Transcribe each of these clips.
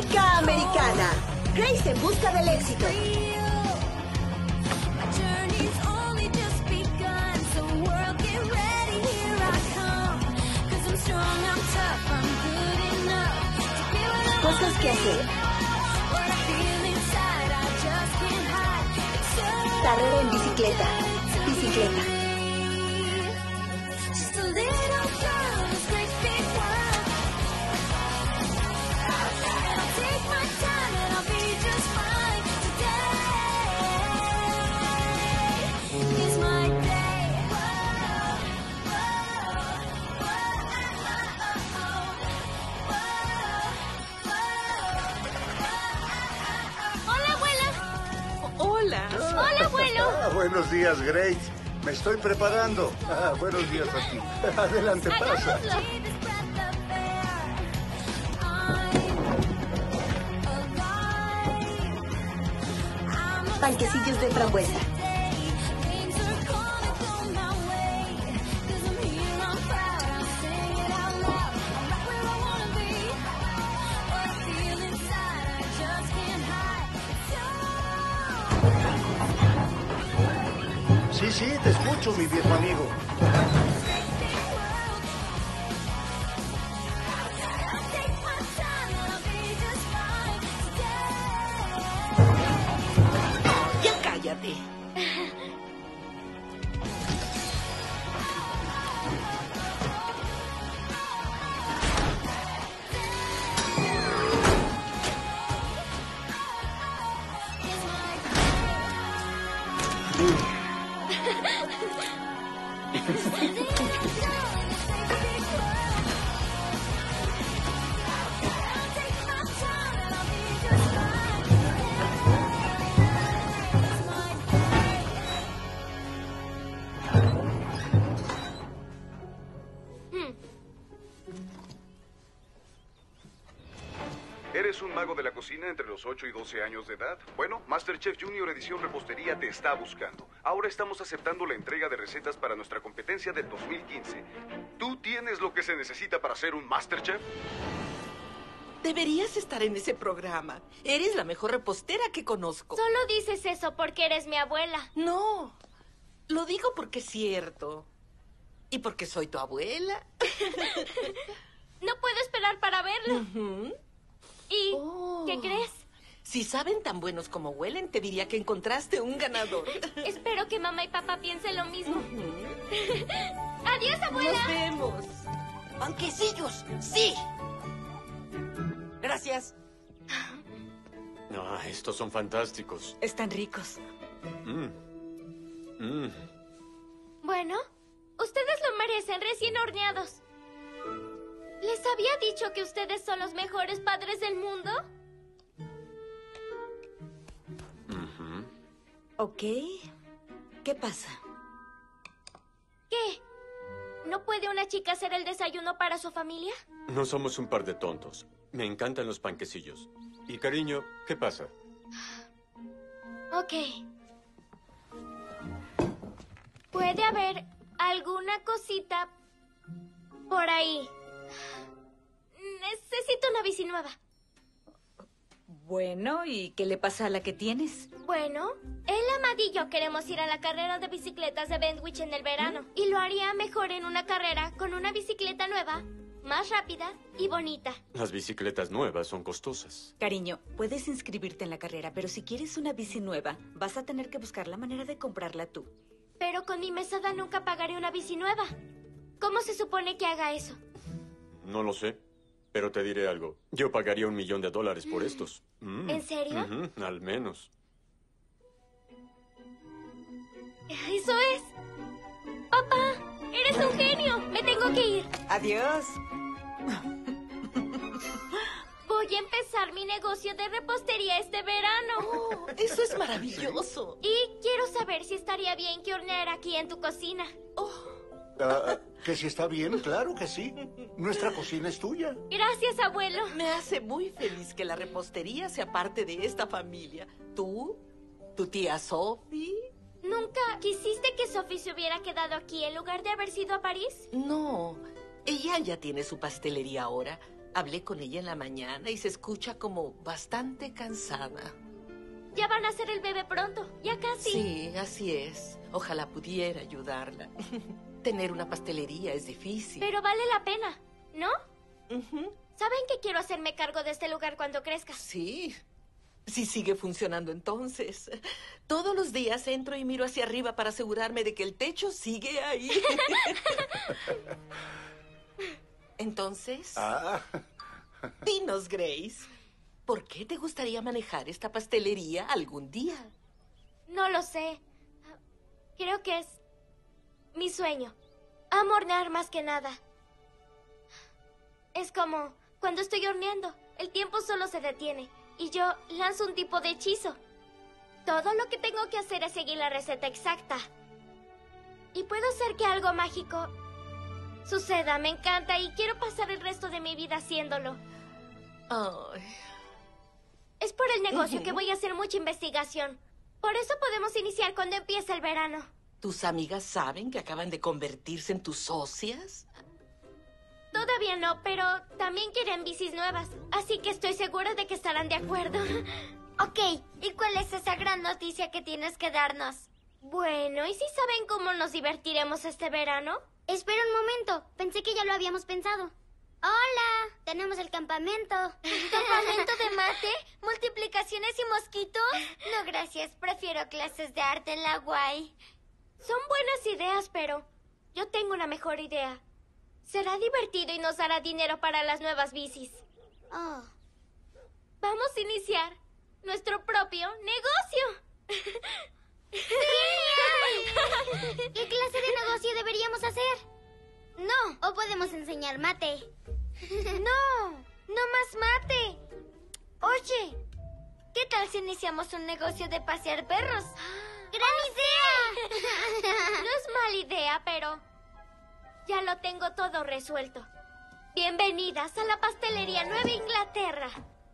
Chica Americana. Grace en busca del éxito. Cosas que hacer. Carrera en bicicleta. Bicicleta. Hola, abuelo. Buenos días, Grace. Me estoy preparando. Buenos días a ti. Adelante, pasa. Panquecillos de frambuesa. Sí, te escucho, mi viejo amigo. Ya cállate. ¿Eres un mago de la cocina entre los 8 y 12 años de edad? Bueno, MasterChef Junior Edición Repostería te está buscando. Ahora estamos aceptando la entrega de recetas para nuestra competencia del 2015. ¿Tú tienes lo que se necesita para ser un MasterChef? Deberías estar en ese programa. Eres la mejor repostera que conozco. Solo dices eso porque eres mi abuela. No, lo digo porque es cierto. Y porque soy tu abuela. No puedo esperar para verlo. Ujú. ¿Y Oh. qué crees? Si saben tan buenos como huelen, te diría que encontraste un ganador. Espero que mamá y papá piensen lo mismo. Ujú. Adiós, Nos abuela. vemos. ¡Panquecillos! ¡Sí! Gracias. Estos son fantásticos. Están ricos. Bueno, ustedes lo merecen recién horneados. ¿Les había dicho que ustedes son los mejores padres del mundo? Ok. ¿Qué pasa? ¿Qué? ¿No puede una chica hacer el desayuno para su familia? No somos un par de tontos. Me encantan los panquecillos. Y cariño, ¿qué pasa? Ok. ¿Puede haber alguna cosita por ahí? Necesito una bici nueva. Bueno, ¿y qué le pasa a la que tienes? Bueno, el Amad y yo queremos ir a la carrera de bicicletas de Bentwich en el verano. Y lo haría mejor en una carrera con una bicicleta nueva, más rápida y bonita. Las bicicletas nuevas son costosas. Cariño, puedes inscribirte en la carrera, pero si quieres una bici nueva, vas a tener que buscar la manera de comprarla tú. Pero con mi mesada nunca pagaré una bici nueva. ¿Cómo se supone que haga eso? No lo sé, pero te diré algo. Yo pagaría $1 millón por estos. ¿En serio? Ujú, al menos. ¡Eso es! ¡Papá! ¡Eres un genio! ¡Me tengo que ir! Adiós. Voy a empezar mi negocio de repostería este verano. Oh, eso es maravilloso. Y quiero saber si estaría bien que horneara aquí en tu cocina. Que si está bien, claro que sí. Nuestra cocina es tuya. Gracias, abuelo. Me hace muy feliz que la repostería sea parte de esta familia. ¿Tú? ¿Tu tía Sophie? ¿Nunca quisiste que Sophie se hubiera quedado aquí en lugar de haber sido a París? No, ella ya tiene su pastelería ahora. Hablé con ella en la mañana y se escucha como bastante cansada. Ya van a hacer el bebé pronto. Ya casi. Sí, así es. Ojalá pudiera ayudarla. Tener una pastelería es difícil. Pero vale la pena, ¿no? Ujú. ¿Saben que quiero hacerme cargo de este lugar cuando crezca? Sí. Sí sigue funcionando entonces. Todos los días entro y miro hacia arriba para asegurarme de que el techo sigue ahí. Entonces, dinos, Grace, ¿por qué te gustaría manejar esta pastelería algún día? No lo sé. Creo que es mi sueño. Amo hornear más que nada. Es como cuando estoy horneando. El tiempo solo se detiene y yo lanzo un tipo de hechizo. Todo lo que tengo que hacer es seguir la receta exacta. Y puedo hacer que algo mágico suceda. Me encanta y quiero pasar el resto de mi vida haciéndolo. Ay. Es por el negocio que voy a hacer mucha investigación. Por eso podemos iniciar cuando empiece el verano. ¿Tus amigas saben que acaban de convertirse en tus socias? Todavía no, pero también quieren bicis nuevas. Así que estoy segura de que estarán de acuerdo. Ok, ¿y cuál es esa gran noticia que tienes que darnos? Bueno, ¿y si saben cómo nos divertiremos este verano? Espera un momento, pensé que ya lo habíamos pensado. Hola, tenemos el campamento. ¿Campamento de mate? ¿Multiplicaciones y mosquitos? No, gracias, prefiero clases de arte en la Guay. Son buenas ideas, pero yo tengo una mejor idea. Será divertido y nos dará dinero para las nuevas bicis. Oh. Vamos a iniciar nuestro propio negocio. ¿Qué clase de negocio deberíamos hacer? No, ¿O podemos enseñar mate? no más mate. Oye, ¿qué tal si iniciamos un negocio de pasear perros? ¡Gran idea! No es mala idea, pero ya lo tengo todo resuelto. Bienvenidas a la pastelería Nueva Inglaterra.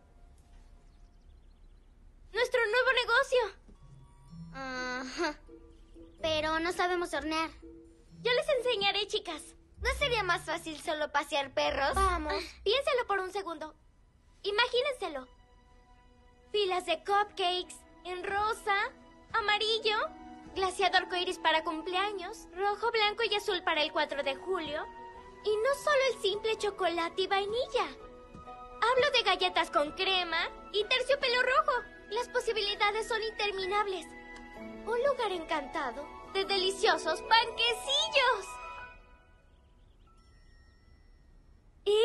Nuestro nuevo negocio. Ajá. Pero no sabemos hornear. Yo les enseñaré, chicas. ¿No sería más fácil solo pasear perros? Vamos, piénselo por un segundo. Imagínenselo. Filas de cupcakes en rosa, amarillo, glaseado arcoíris para cumpleaños, rojo, blanco y azul para el 4 de julio. Y no solo el simple chocolate y vainilla. Hablo de galletas con crema y terciopelo rojo. Las posibilidades son interminables. Un lugar encantado de deliciosos panquecillos. ¿Y?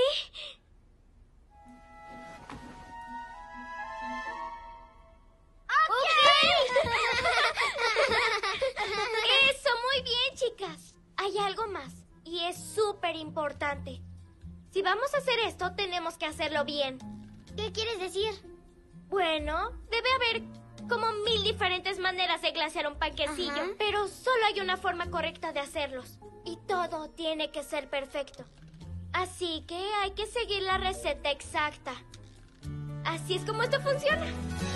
Eso, muy bien, chicas. Hay algo más, y es súper importante. Si vamos a hacer esto, tenemos que hacerlo bien. ¿Qué quieres decir? Bueno, debe haber como 1000 diferentes maneras de glasear un panquecillo, Ajá. pero solo hay una forma correcta de hacerlos. Y todo tiene que ser perfecto. Así que hay que seguir la receta exacta. Así es como esto funciona.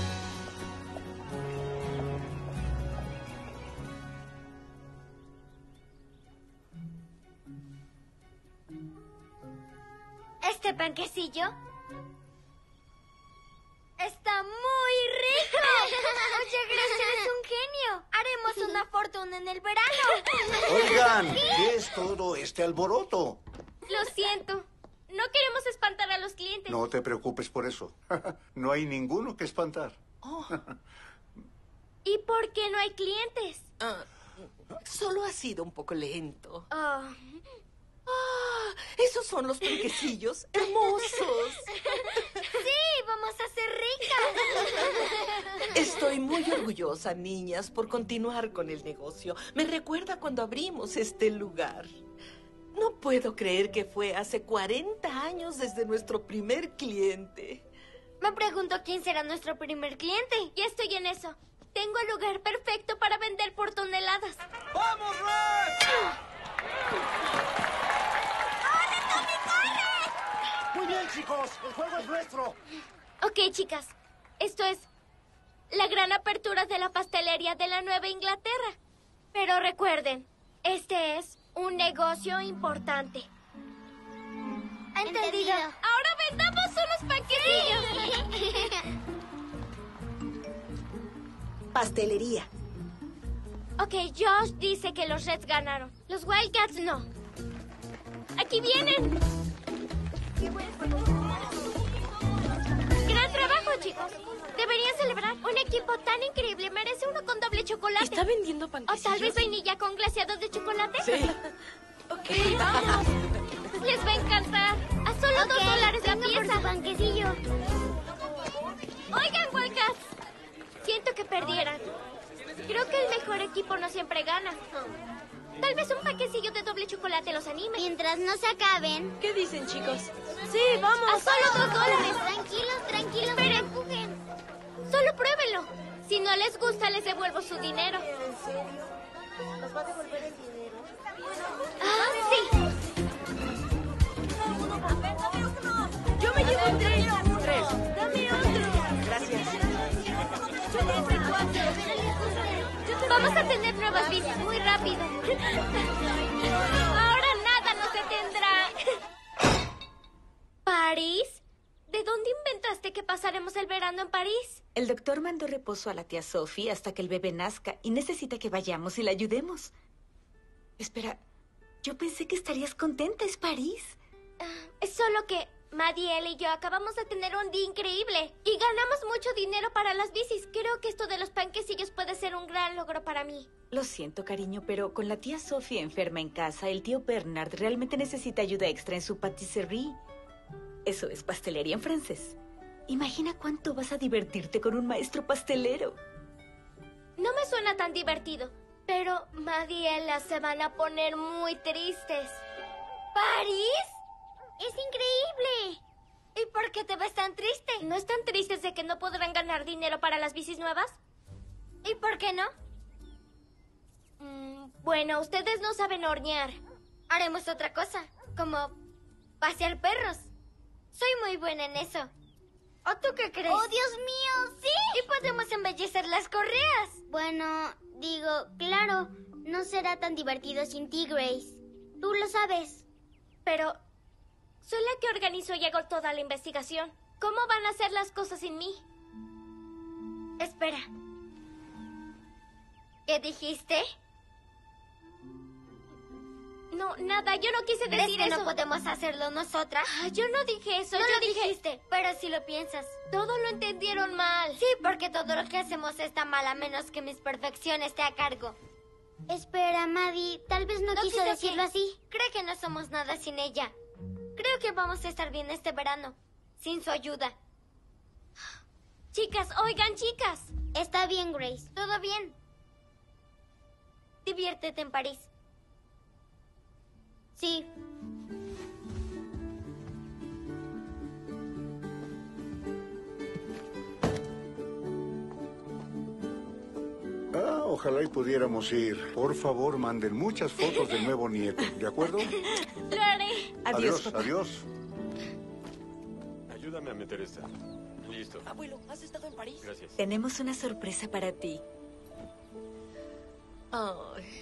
Este panquecillo está muy rico. Muchas gracias, eres un genio. Haremos una fortuna en el verano. Oigan, ¿qué es todo este alboroto? Lo siento. No queremos espantar a los clientes. No te preocupes por eso. No hay ninguno que espantar. ¿Y por qué no hay clientes? Solo ha sido un poco lento. Oh. Esos son los panquecillos hermosos. Sí, vamos a ser ricas. Estoy muy orgullosa, niñas, por continuar con el negocio. Me recuerda cuando abrimos este lugar. No puedo creer que fue hace 40 años desde nuestro primer cliente. Me pregunto quién será nuestro primer cliente. Ya estoy en eso. Tengo el lugar perfecto para vender por toneladas. ¡Vamos, Rex! Muy bien, chicos. El juego es nuestro. Ok, chicas. Esto es la gran apertura de la pastelería de la Nueva Inglaterra. Pero recuerden, este es un negocio importante. Entendido. ¡Ahora Pastelería. Ok, Josh dice que los Reds ganaron. Los Wildcats no. ¡Aquí vienen! ¡Gran trabajo, chicos! Deberían celebrar. Un equipo tan increíble merece uno con doble chocolate. ¿Está vendiendo ¿O panquecillos? tal vez vainilla con glaseado de chocolate? Sí. Ok, vamos. Les va a encantar. A solo $2 la pieza. Panquecillo. Oigan, Wildcats. Siento que perdieran. Creo que el mejor equipo no siempre gana. Tal vez un panquecillo de doble chocolate los anime. Mientras no se acaben. ¿Qué dicen, chicos? Sí, vamos. A solo $2. Tranquilos, Esperen. no empujen. Solo pruébenlo. Si no les gusta, les devuelvo su dinero. ¿En serio? ¿Nos va a devolver el dinero? Ah, sí. Yo me llevo 3. Dame otro. Gracias. Yo compré 4. Vamos a tener nuevas bicis muy rápido. Ahora nada nos detendrá. ¿París? ¿De dónde inventaste que pasaremos el verano en París? El doctor mandó reposo a la tía Sophie hasta que el bebé nazca y necesita que vayamos y la ayudemos. Espera, yo pensé que estarías contenta, es París. Es solo que Maddie, él y yo acabamos de tener un día increíble y ganamos mucho dinero para las bicis. Creo que esto de los panquecillos puede ser un gran logro para mí. Lo siento, cariño, pero con la tía Sophie enferma en casa, el tío Bernard realmente necesita ayuda extra en su patisserie. Eso es pastelería en francés. Imagina cuánto vas a divertirte con un maestro pastelero. No me suena tan divertido, pero Maddie y Ella se van a poner muy tristes. ¿París? ¡Es increíble! ¿Y por qué te ves tan triste? ¿No están tristes de que no podrán ganar dinero para las bicis nuevas? ¿Y por qué no? Bueno, ustedes no saben hornear. Haremos otra cosa, como pasear perros. Soy muy buena en eso. ¿O tú qué crees? ¡Oh, Dios mío! ¡Sí! Y podemos embellecer las correas. Bueno, digo, claro, no será tan divertido sin ti, Grace. Tú lo sabes. Pero soy la que organizó y hago toda la investigación. ¿Cómo van a hacer las cosas sin mí? Espera. ¿Qué dijiste? No, nada, yo no quise decir eso. ¿No podemos hacerlo nosotras? Yo no dije eso, No yo lo dije... dijiste, pero si lo piensas. Todo lo entendieron mal. Sí, porque todo lo que hacemos está mal a menos que mis perfecciones esté a cargo. Espera, Maddie, tal vez no quiso decirlo así. Creo que no somos nada sin ella. Creo que vamos a estar bien este verano, sin su ayuda. Chicas, oigan, chicas. Está bien, Grace, todo bien. Diviértete en París. Sí. Ojalá y pudiéramos ir. Por favor, manden muchas fotos del nuevo nieto, ¿de acuerdo? Lo haré. Adiós, papá. Adiós. Ayúdame a meter esta. Listo. Abuelo, ¿has estado en París? Gracias. Tenemos una sorpresa para ti. Ay.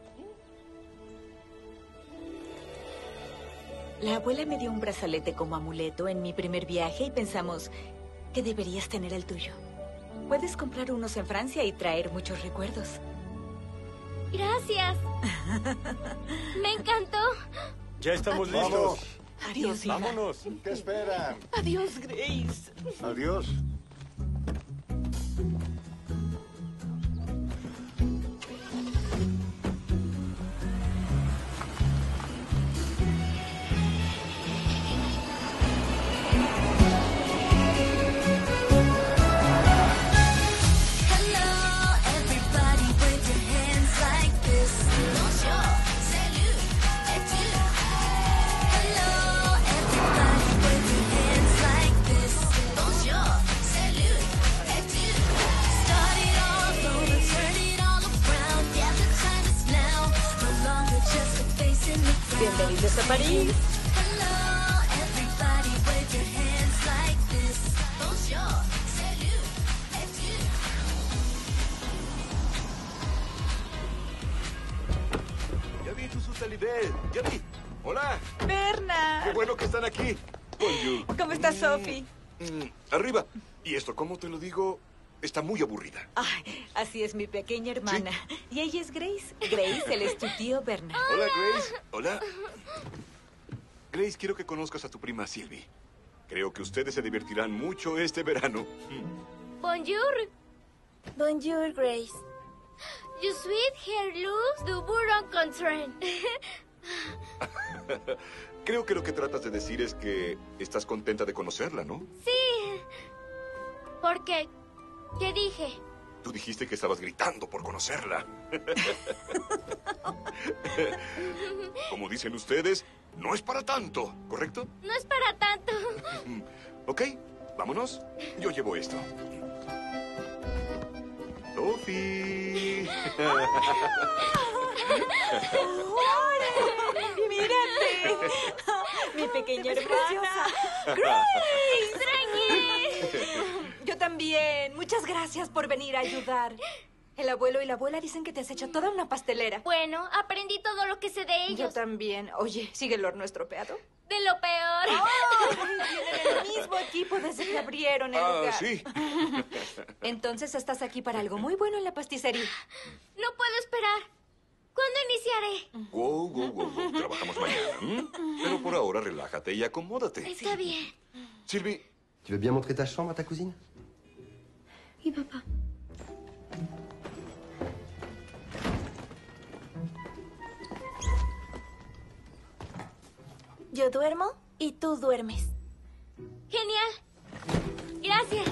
La abuela me dio un brazalete como amuleto en mi primer viaje y pensamos que deberías tener el tuyo. Puedes comprar unos en Francia y traer muchos recuerdos. Gracias. Me encantó. Ya estamos Vamos. listos. Adiós, hija. Vámonos. ¿Qué esperan? Adiós, Grace. Adiós. Bienvenidos a París. Ya vi tu Salibel. Ya vi. Hola. Bernard. Qué bueno que están aquí. Bonjour. ¿Cómo estás, Sophie? Arriba. Y esto, ¿cómo te lo digo? Está muy aburrida. Ay, así es mi pequeña hermana. ¿Sí? Y ella es Grace. Grace, él es tu tío Bernard. Hola, Grace. Hola. Grace, quiero que conozcas a tu prima Sylvie. Creo que ustedes se divertirán mucho este verano. Bonjour. Bonjour, Grace. Je suis Herluz du Buron-Contren. Creo que lo que tratas de decir es que estás contenta de conocerla, ¿no? Sí. ¿Por qué? ¿Qué dije? Tú dijiste que estabas gritando por conocerla. Como dicen ustedes, no es para tanto, ¿correcto? No es para tanto. Ok, vámonos. Yo llevo esto. Sophie. ¡Mírate! Mi pequeña hermana. ¡Grace! ¡Extrañé! Yo también. Muchas gracias por venir a ayudar. El abuelo y la abuela dicen que te has hecho toda una pastelera. Bueno, aprendí todo lo que sé de ellos. Yo también. Oye, ¿sigue el horno estropeado? De lo peor. ¡Oh! Tienen el mismo equipo desde que abrieron el lugar. Sí. Entonces estás aquí para algo muy bueno en la pasticería. No puedo esperar. ¿Cuándo iniciaré? Wow. Trabajamos mañana. Pero por ahora relájate y acomódate. Está bien. Sylvie. Tu veux bien montrer ta chambre à ta cousine? Oui, papá. Yo duermo y tú duermes. Genial. Gracias.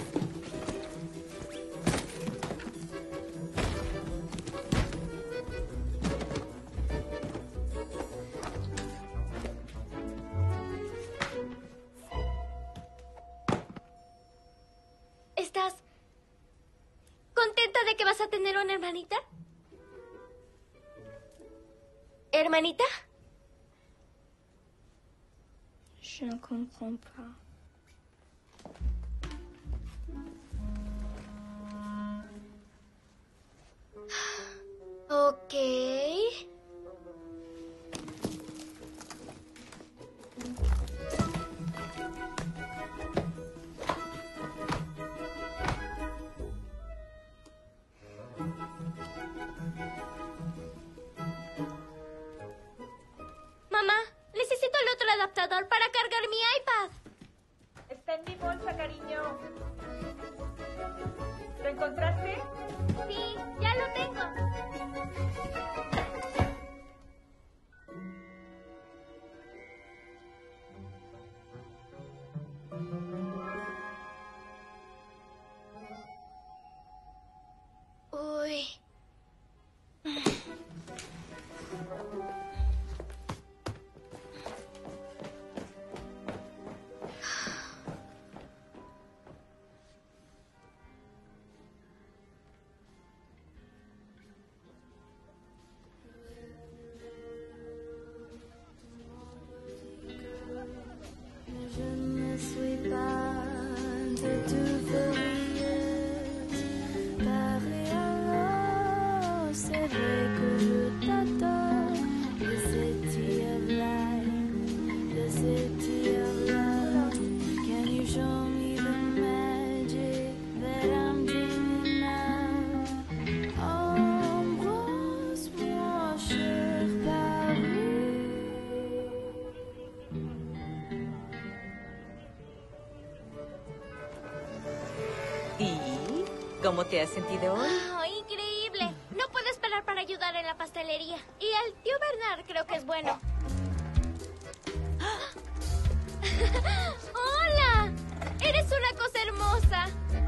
¿Estás contenta de que vas a tener una hermanita? ¿Hermanita? Je ne comprends pas. Ok. Mamá, necesito el otro adaptador para cargar mi iPad. Está en mi bolsa, cariño. ¿Lo encontraste? Sí, ya lo tengo. Uy. Je ne suis pas de tout furieuse. Paris alors, c'est vrai que je t'adore. The city of light, the city of love. Can you show me the magic that I'm dreaming of? Embrasse-moi, cher Paris. ¿Y cómo te has sentido hoy? Oh, increíble. No puedo esperar para ayudar en la pastelería. Y el tío Bernard creo que es bueno. ¡Hola! Eres una cosa hermosa.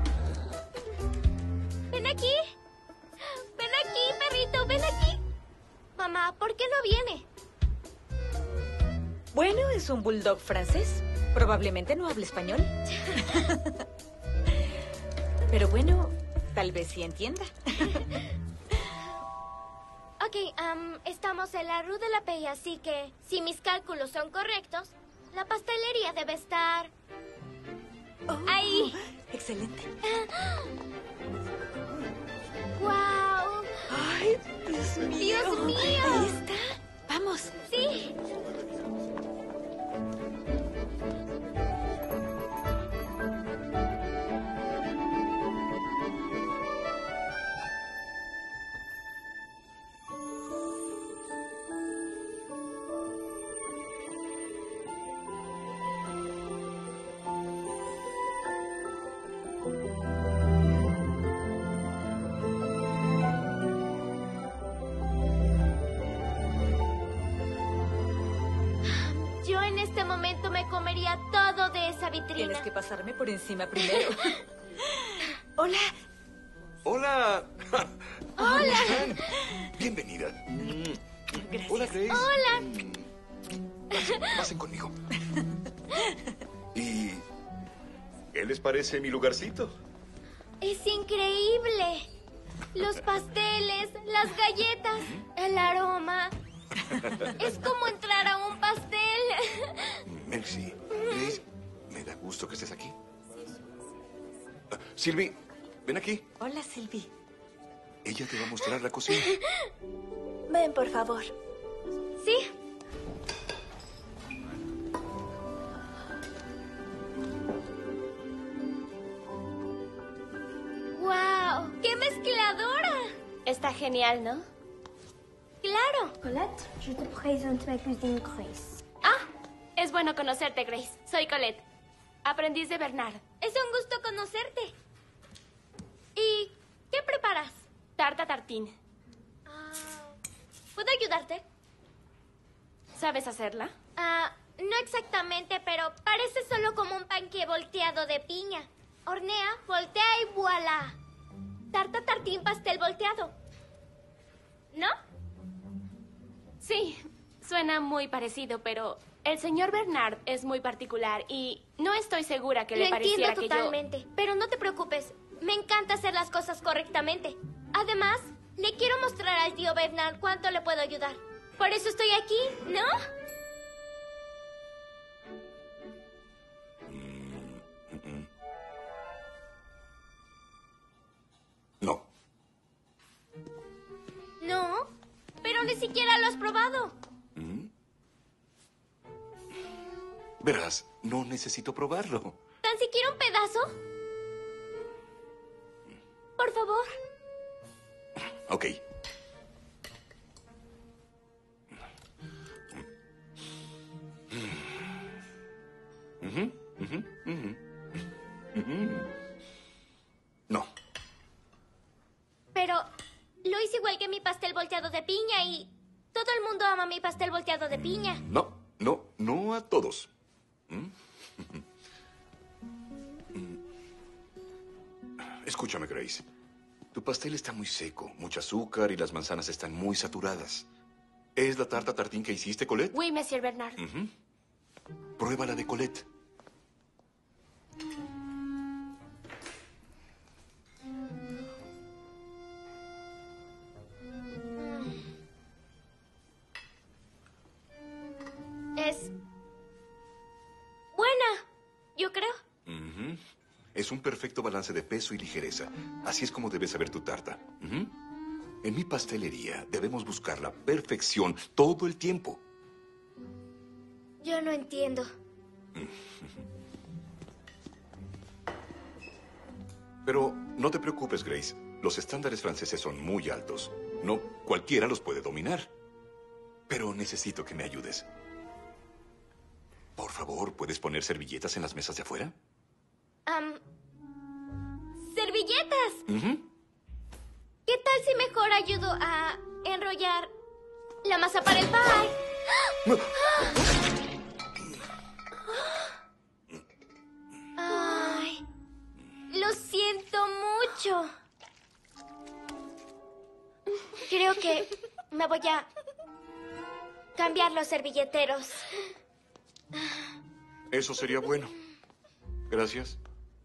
Ven aquí. Ven aquí, perrito. Ven aquí. Mamá, ¿por qué no viene? Bueno, es un bulldog francés. Probablemente no hable español. Pero bueno, tal vez sí entienda. Ok, estamos en la Rue de la Paix, así que si mis cálculos son correctos, la pastelería debe estar ahí. Excelente. ¡Guau! ¡Ay, Dios mío! ¡Dios mío! Ahí está. Vamos. este momento me comería todo de esa vitrina. Tienes que pasarme por encima primero. Hola. Hola. Hola. Bienvenida. Gracias. Hola, Grace. Hola. Pasen conmigo. ¿Y qué les parece mi lugarcito? Es increíble. Los pasteles, las galletas, el aroma. Es como entrar a un pastel. Merci. Grace, me da gusto que estés aquí. Sylvie, ven aquí. Hola, Sylvie. Ella te va a mostrar la cocina. Ven, por favor. Sí. ¡Wow! ¡Qué mezcladora! Está genial, ¿no? ¡Claro! Colette, je te présente ma cousine Grace. Ah, es bueno conocerte, Grace. Soy Colette, aprendiz de Bernard. Es un gusto conocerte. ¿Y qué preparas? Tarta tartín. ¿Puedo ayudarte? ¿Sabes hacerla? No exactamente, pero parece solo como un panqué volteado de piña. Hornea, voltea y voilà. Tarta tartín pastel volteado. ¿No? Sí, suena muy parecido, pero el señor Bernard es muy particular y no estoy segura que le pareciera que yo... Lo entiendo totalmente, pero no te preocupes. Me encanta hacer las cosas correctamente. Además, le quiero mostrar al tío Bernard cuánto le puedo ayudar. Por eso estoy aquí, ¿no? No. No, pero ni siquiera lo has probado. Verás, no necesito probarlo. ¿Tan siquiera un pedazo? Por favor. Ok. No. Pero lo hice igual que mi pastel volteado de piña y todo el mundo ama mi pastel volteado de piña. No a todos. Escúchame, Grace. Tu pastel está muy seco, mucho azúcar y las manzanas están muy saturadas. ¿Es la tarta tartín que hiciste, Colette? Oui, Monsieur Bernard. Prueba la de Colette. Es buena, yo creo. Es un perfecto balance de peso y ligereza. Así es como debes saber tu tarta. En mi pastelería debemos buscar la perfección todo el tiempo. Yo no entiendo. Pero no te preocupes, Grace. Los estándares franceses son muy altos. No cualquiera los puede dominar. Pero necesito que me ayudes. Por favor, ¿puedes poner servilletas en las mesas de afuera? ¿Servilletas? ¿Qué tal si mejor ayudo a enrollar la masa para el pie? Ay, lo siento mucho. Creo que me voy a cambiar los servilleteros. Eso sería bueno. Gracias.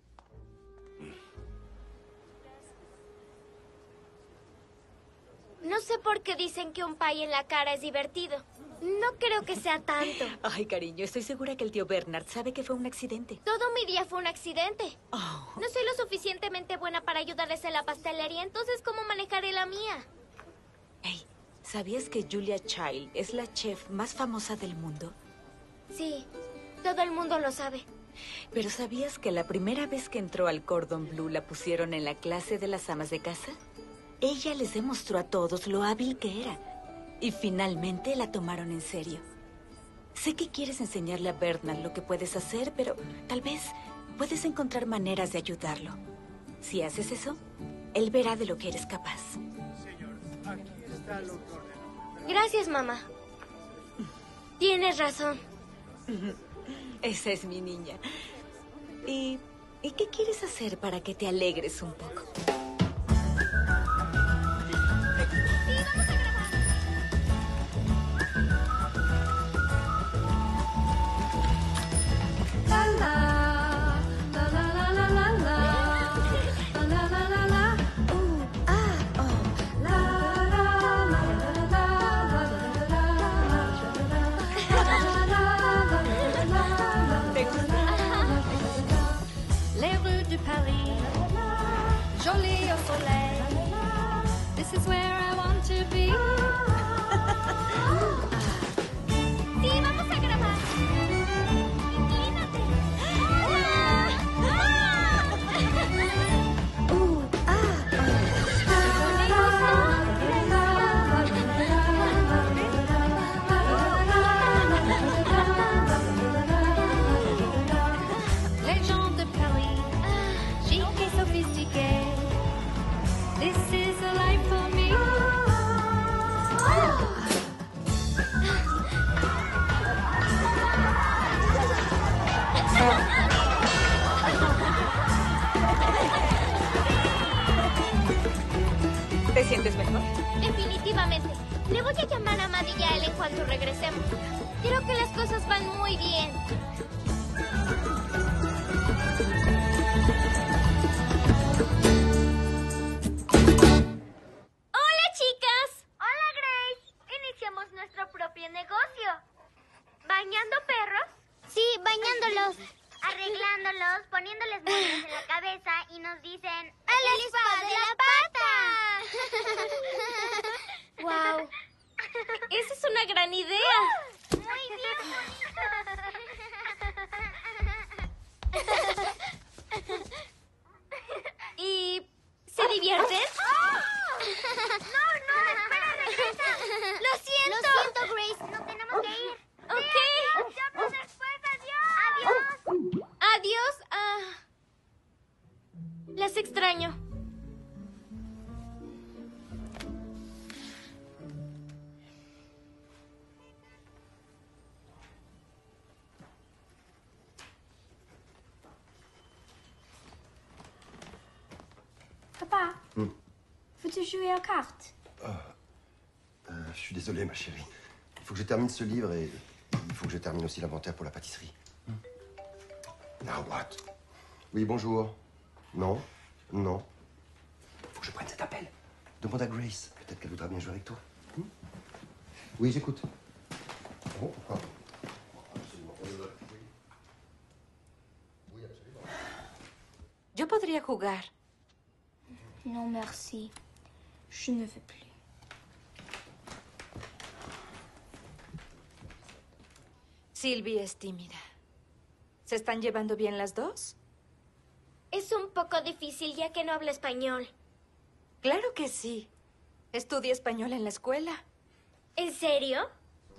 No sé por qué dicen que un pie en la cara es divertido. No creo que sea tanto. Ay, cariño, estoy segura que el tío Bernard sabe que fue un accidente. Todo mi día fue un accidente. No soy lo suficientemente buena para ayudarles en la pastelería, entonces ¿cómo manejaré la mía? Hey, ¿sabías que Julia Child es la chef más famosa del mundo? Sí, todo el mundo lo sabe. ¿Pero sabías que la primera vez que entró al Cordon Bleu la pusieron en la clase de las amas de casa? Ella les demostró a todos lo hábil que era. Y finalmente la tomaron en serio. Sé que quieres enseñarle a Bernard lo que puedes hacer, pero tal vez puedes encontrar maneras de ayudarlo. Si haces eso, él verá de lo que eres capaz. Gracias, mamá. Tienes razón. Esa es mi niña. ¿Y qué quieres hacer para que te alegres un poco? Les rues de Paris, jolies au soleil. This is where I want to be. Sí, vamos a grabar. Inclínate. Les gens de Paris, chic et sophistiqué. This is a life for me. ¿Te sientes mejor? Definitivamente. Le voy a llamar a Maddie y a él en cuanto regresemos. Creo que las cosas van muy bien. ¡Hola, chicas! Hola, Grace. Iniciamos nuestro propio negocio. ¿Bañando perros? Sí, bañándolos, arreglándolos, poniéndoles moños en la cabeza y nos dicen ¡el spa de la pata! ¡Wow! ¡Esa es una gran idea! Muy bien, bonito. ¿Y se divierten? No, espera, regresa. Lo siento, Grace. No tenemos que ir. Ok. Sí, adiós, llamo después. Adiós. Adiós. Las extraño. Papa, veux-tu jouer aux cartes? Je suis désolé, ma chérie. Il faut que je termine ce livre et il faut que je termine aussi l'inventaire pour la pâtisserie. Now what? Oui, bonjour. Non? Non? Faut que je prenne cet appel. Demande à Grace. Peut-être qu'elle voudra bien jouer avec toi. Oui, j'écoute. Bon, pourquoi? Absolument. Oui. Oui, absolument. Yo podría jugar. No, merci. Je ne veux plus. Sylvie es tímida. ¿Se están llevando bien las dos? Es un poco difícil ya que no habla español. Claro que sí. Estudia español en la escuela. ¿En serio?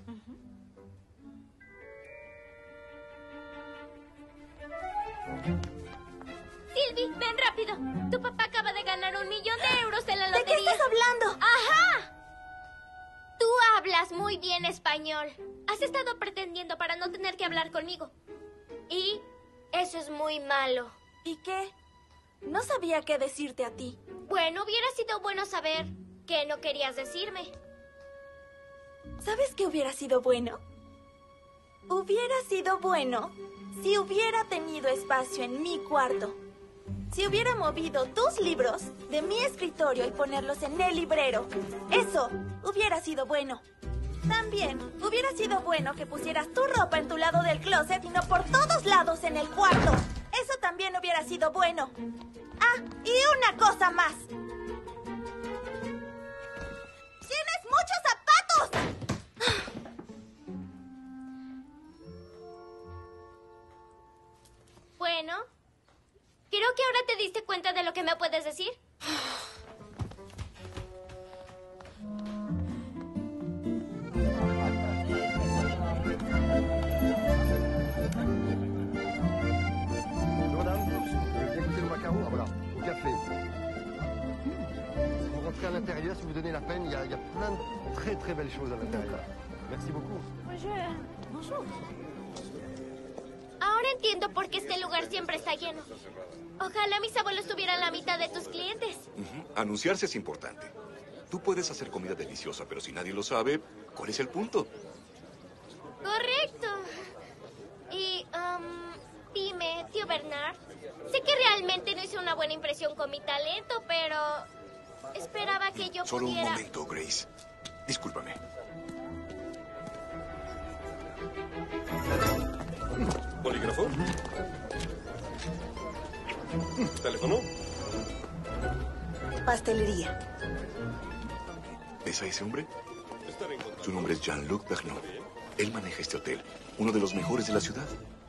Sylvie, ven rápido. Tu papá acaba de ganar 1 millón de euros en la lotería. ¿De qué estás hablando? ¡Ajá! Tú hablas muy bien español. Has estado pretendiendo para no tener que hablar conmigo. Y eso es muy malo. ¿Y qué? No sabía qué decirte a ti. Bueno, hubiera sido bueno saber que no querías decirme. ¿Sabes qué hubiera sido bueno? Hubiera sido bueno si hubiera tenido espacio en mi cuarto. Si hubiera movido tus libros de mi escritorio y ponerlos en el librero. Eso hubiera sido bueno. También hubiera sido bueno que pusieras tu ropa en tu lado del closet y no por todos lados en el cuarto. Eso también hubiera sido bueno. Ah, y una cosa más. ¡Tienes muchos zapatos! Bueno, creo que ahora te diste cuenta de lo que me puedes decir. Madame, bien goûter le macaron? Ah voilà, au café. Si vous rentrez à l'intérieur, si vous donnez la peine, il y a plein de très très belles choses à l'intérieur. Merci beaucoup. Bonjour. entiendo por qué este lugar siempre está lleno. Ojalá mis abuelos tuvieran la mitad de tus clientes. Anunciarse es importante. Tú puedes hacer comida deliciosa, pero si nadie lo sabe, ¿cuál es el punto? Correcto. Y, dime, tío Bernard, sé que realmente no hice una buena impresión con mi talento, pero esperaba que yo Solo pudiera... un momento, Grace. Discúlpame. ¿Bolígrafo? ¿Teléfono? Pastelería. ¿Es a ese hombre? Su nombre es Jean-Luc Bernard. Él maneja este hotel, uno de los mejores de la ciudad.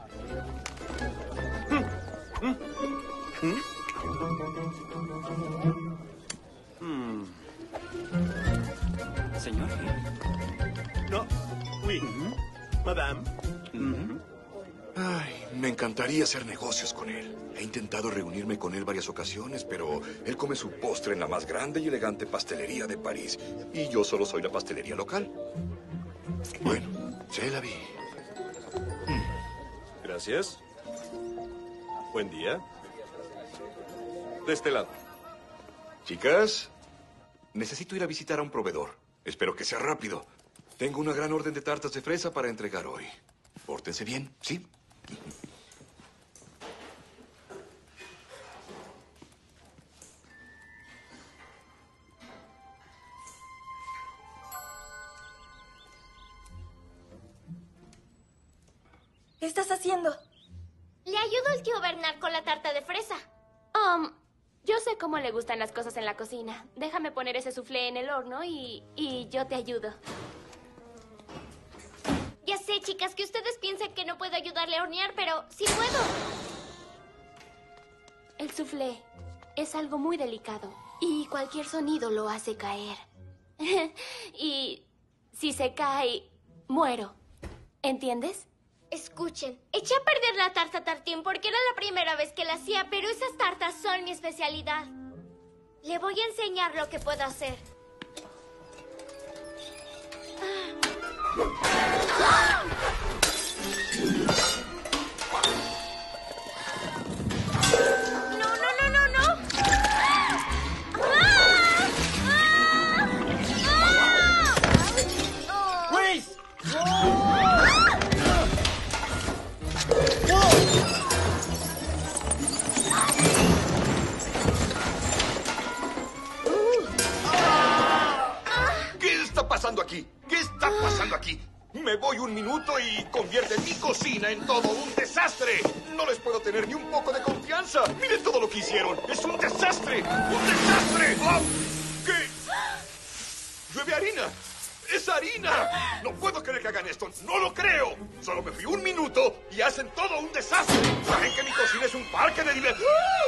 Señor. No. Oui. Madame. Ay, me encantaría hacer negocios con él. He intentado reunirme con él varias ocasiones, pero él come su postre en la más grande y elegante pastelería de París. Y yo solo soy la pastelería local. Bueno, se la vi. Gracias. Buen día. De este lado. Chicas, necesito ir a visitar a un proveedor. Espero que sea rápido. Tengo una gran orden de tartas de fresa para entregar hoy. Pórtense bien, ¿sí? ¿Qué estás haciendo? Le ayudo al tío Bernard con la tarta de fresa. Yo sé cómo le gustan las cosas en la cocina. Déjame poner ese soufflé en el horno y yo te ayudo. Ya sé, chicas, que ustedes piensan que no puedo ayudarle a hornear, pero sí puedo. El soufflé es algo muy delicado y cualquier sonido lo hace caer. Y si se cae, muero. ¿Entiendes? Escuchen, eché a perder la tarta tartín porque era la primera vez que la hacía, pero esas tartas son mi especialidad. Le voy a enseñar lo que puedo hacer. ¿Qué está pasando aquí? ¿Qué está pasando aquí? Me voy un minuto y convierte mi cocina en todo un desastre. No les puedo tener ni un poco de confianza. Miren todo lo que hicieron. ¡Es un desastre! ¡Un desastre! ¡Oh! ¿Qué? ¡Llueve harina! ¡Es harina! No puedo creer que hagan esto. ¡No lo creo! Solo me fui un minuto y hacen todo un desastre. ¿Saben que mi cocina es un parque de diversión?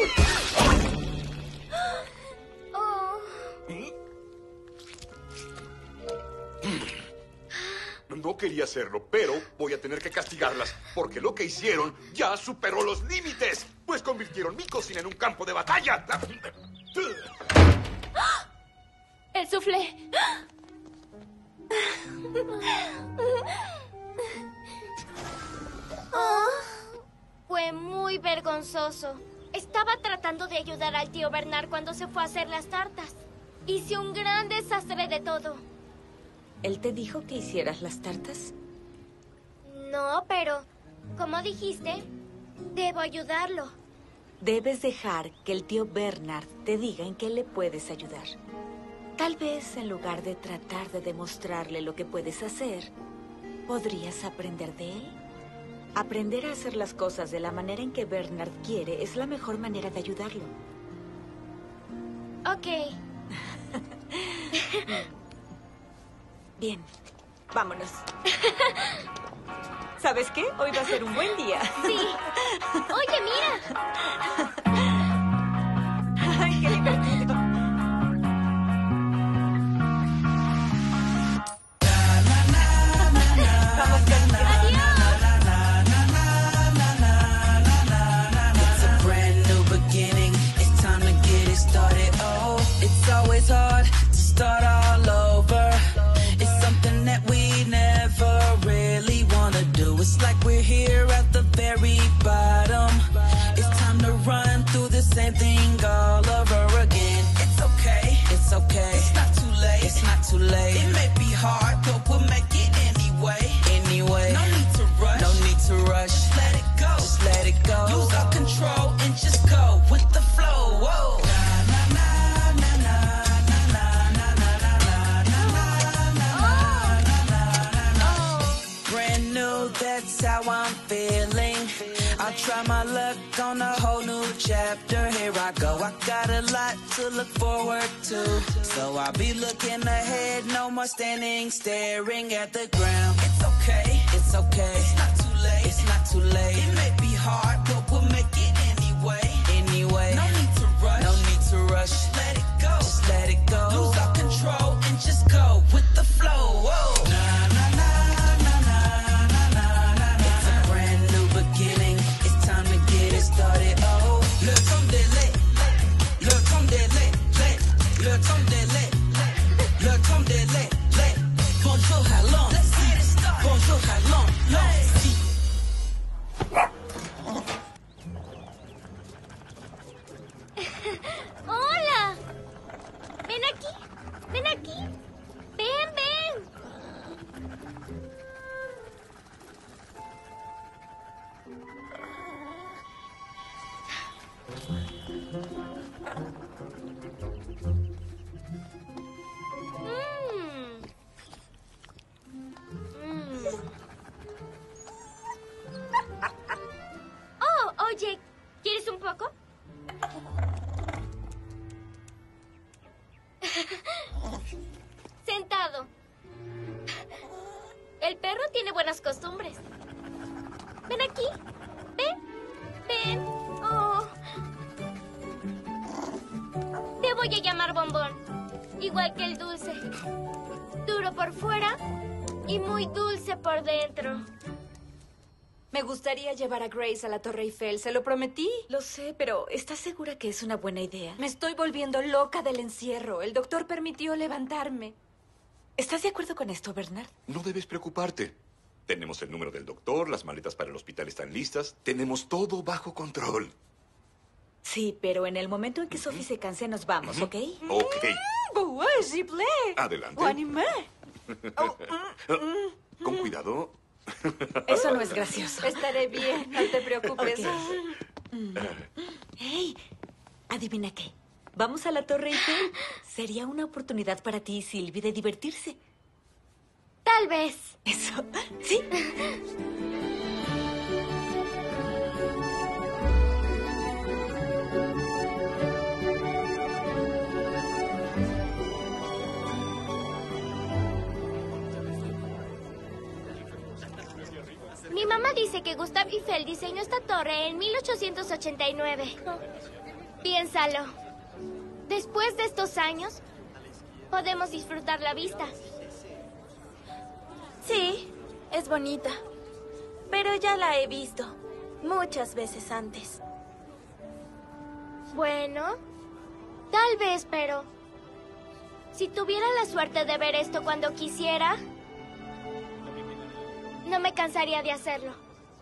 No quería hacerlo, pero voy a tener que castigarlas, porque lo que hicieron ya superó los límites, pues convirtieron mi cocina en un campo de batalla. El soufflé. Fue muy vergonzoso. Estaba tratando de ayudar al tío Bernard cuando se fue a hacer las tartas. Hice un gran desastre de todo. ¿Él te dijo que hicieras las tartas? No, pero, como dijiste, debo ayudarlo. Debes dejar que el tío Bernard te diga en qué le puedes ayudar. Tal vez, en lugar de tratar de demostrarle lo que puedes hacer, podrías aprender de él. Aprender a hacer las cosas de la manera en que Bernard quiere es la mejor manera de ayudarlo. Ok. Bien, vámonos. ¿Sabes qué? Hoy va a ser un buen día. Sí. Oye, mira. Ay, qué divertido. Vamos, It's a brand new beginning. It's time to get it started. Oh, it's always hard to start all over. It's something that we never really want to do. It's like we're here at the very bottom. same thing all over again. It's okay, it's okay. It's not too late, it's not too late. It may be hard, but we'll make it anyway. Anyway, no need to rush, no need to rush. Just let it go, just let it go. Lose all control and just go with the flow. Whoa. Brand new, that's how I'm feeling. I'll try my luck on a whole new chapter. Here I go. I got a lot to look forward to. So I'll be looking ahead. No more standing, staring at the ground. It's okay, it's okay. It's not too late, it's not too late. It may be hard, but we'll make it anyway. Anyway, no need to rush, no need to rush. Just let it go, just let it go. Lose all control and just go with the flow. Whoa. Started, oh, le temps de lait, le temps de lait, le temps de lait, le temps de lait, bonjour, how long, bonjour, how long, Hola, ven aquí, ven aquí, ven, ven. Oh, oye, ¿quieres un poco? Sentado. El perro tiene buenas costumbres. Ven aquí. Ven. Ven. Oh. Te voy a llamar Bombón. Igual que el dulce. Duro por fuera y muy dulce por dentro. Me gustaría llevar a Grace a la Torre Eiffel. Se lo prometí. Lo sé, pero ¿estás segura que es una buena idea? Me estoy volviendo loca del encierro. El doctor permitió levantarme. ¿Estás de acuerdo con esto, Bernard? No debes preocuparte. Tenemos el número del doctor, las maletas para el hospital están listas. Tenemos todo bajo control. Sí, pero en el momento en que Sophie se canse nos vamos, ¿ok? Ok. Adelante. Con cuidado. Eso no es gracioso. Estaré bien, no te preocupes. Hey, adivina qué. ¿Vamos a la Torre Eiffel? Sería una oportunidad para ti y Sylvie de divertirse. Tal vez. Eso, sí. Mi mamá dice que Gustave Eiffel diseñó esta torre en 1889. Piénsalo. Después de estos años, podemos disfrutar la vista. Sí, es bonita. Pero ya la he visto muchas veces antes. Bueno, tal vez, pero si tuviera la suerte de ver esto cuando quisiera, no me cansaría de hacerlo.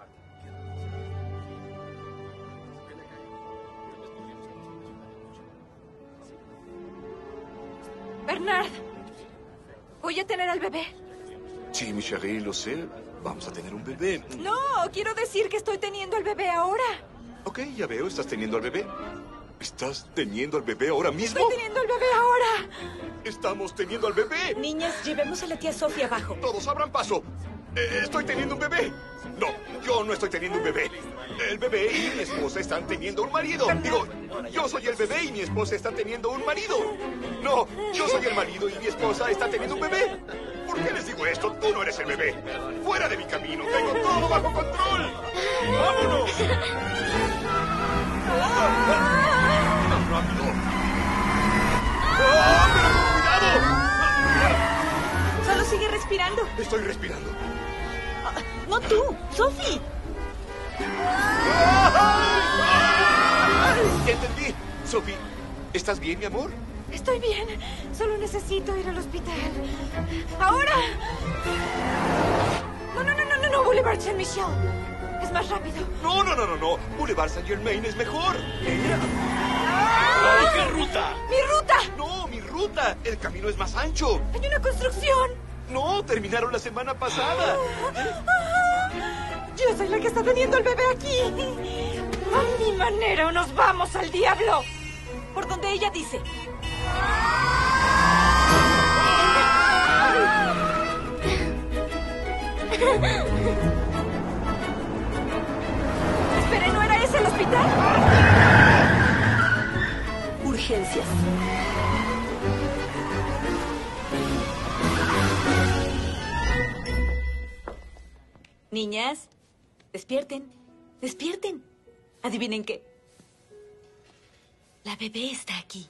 Bernard, voy a tener al bebé. Sí, mi chérie, lo sé. Vamos a tener un bebé. No, quiero decir que estoy teniendo al bebé ahora. Ok, ya veo. ¿Estás teniendo al bebé? ¿Estás teniendo al bebé ahora mismo? Estoy teniendo al bebé ahora. ¡Estamos teniendo al bebé! Niñas, llevemos a la tía Sophie abajo. Todos abran paso. Estoy teniendo un bebé. No, yo no estoy teniendo un bebé. El bebé y mi esposa están teniendo un marido. Digo, yo soy el bebé y mi esposa está teniendo un marido. No, yo soy el marido y mi esposa está teniendo un bebé. ¿Por qué les digo esto? Tú no eres el bebé. Fuera de mi camino. Tengo todo bajo control. ¡Vámonos! ¡Más rápido! ¡Oh, pero con cuidado! Solo sigue respirando. Estoy respirando. No tú, Sophie. Ya entendí. Sophie, ¿estás bien, mi amor? Estoy bien. Solo necesito ir al hospital. ¡Ahora! No, Boulevard Saint-Michel. Es más rápido. No. Boulevard Saint-Germain es mejor. ¡Oh, qué ruta! ¡Mi ruta! ¡No, mi ruta! El camino es más ancho. ¡Hay una construcción! No, terminaron la semana pasada. Yo soy la que está teniendo al bebé aquí. A mi manera o nos vamos al diablo. Por donde ella dice. Espere, ¿no era ese el hospital? Urgencias. Niñas, despierten, despierten. ¿Adivinen qué? La bebé está aquí.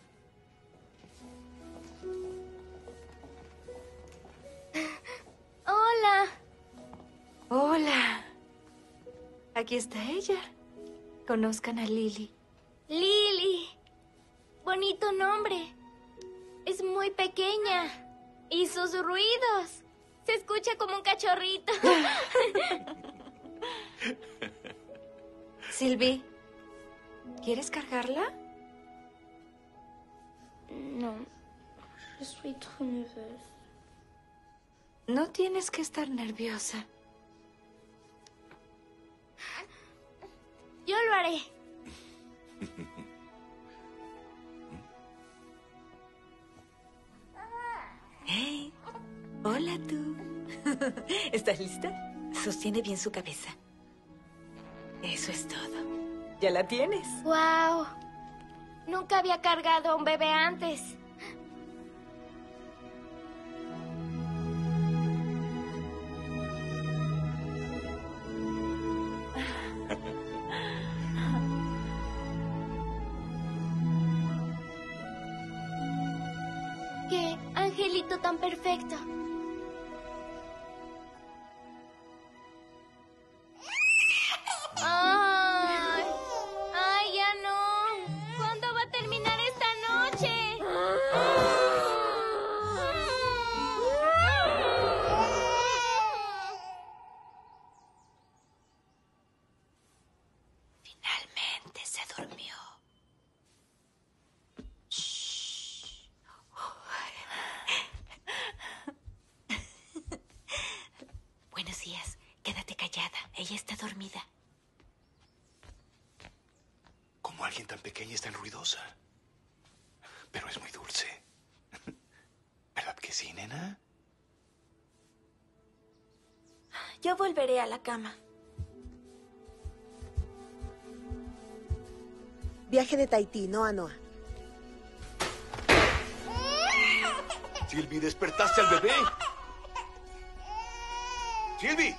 Hola. Hola. Aquí está ella. Conozcan a Lily. Lily. Bonito nombre. Es muy pequeña. Y sus ruidos. Se escucha como un cachorrito. Sylvie, ¿quieres cargarla? No. Je suis trop nerviosa. No tienes que estar nerviosa. Yo lo haré. Hey, hola tú. ¿Estás lista? Sostiene bien su cabeza. Eso es todo. ¿Ya la tienes? ¡Wow! Nunca había cargado a un bebé antes. ¡Qué angelito tan perfecto! ¡Ay! ¡Ay, ya no! ¿Cuándo va a terminar esta noche? Finalmente se durmió. Buenos días. Quédate callada. Ella está dormida. ¿Cómo alguien tan pequeña es tan ruidosa? Pero es muy dulce. ¿Verdad que sí, nena? Yo volveré a la cama. Viaje de Tahití, no a Noa. Sylvie, ¿despertaste al bebé? ¡Sylvie!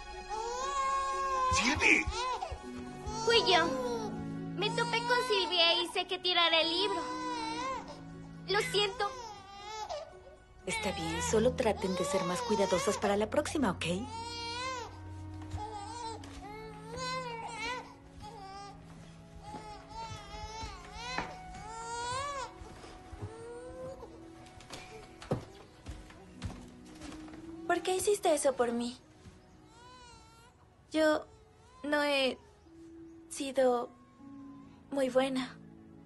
¡Sylvie! Fui yo. Me topé con Silvia y hice que tirara el libro. Lo siento. Está bien, solo traten de ser más cuidadosas para la próxima, ¿ok? ¿Por qué hiciste eso por mí? Yo no he sido muy buena.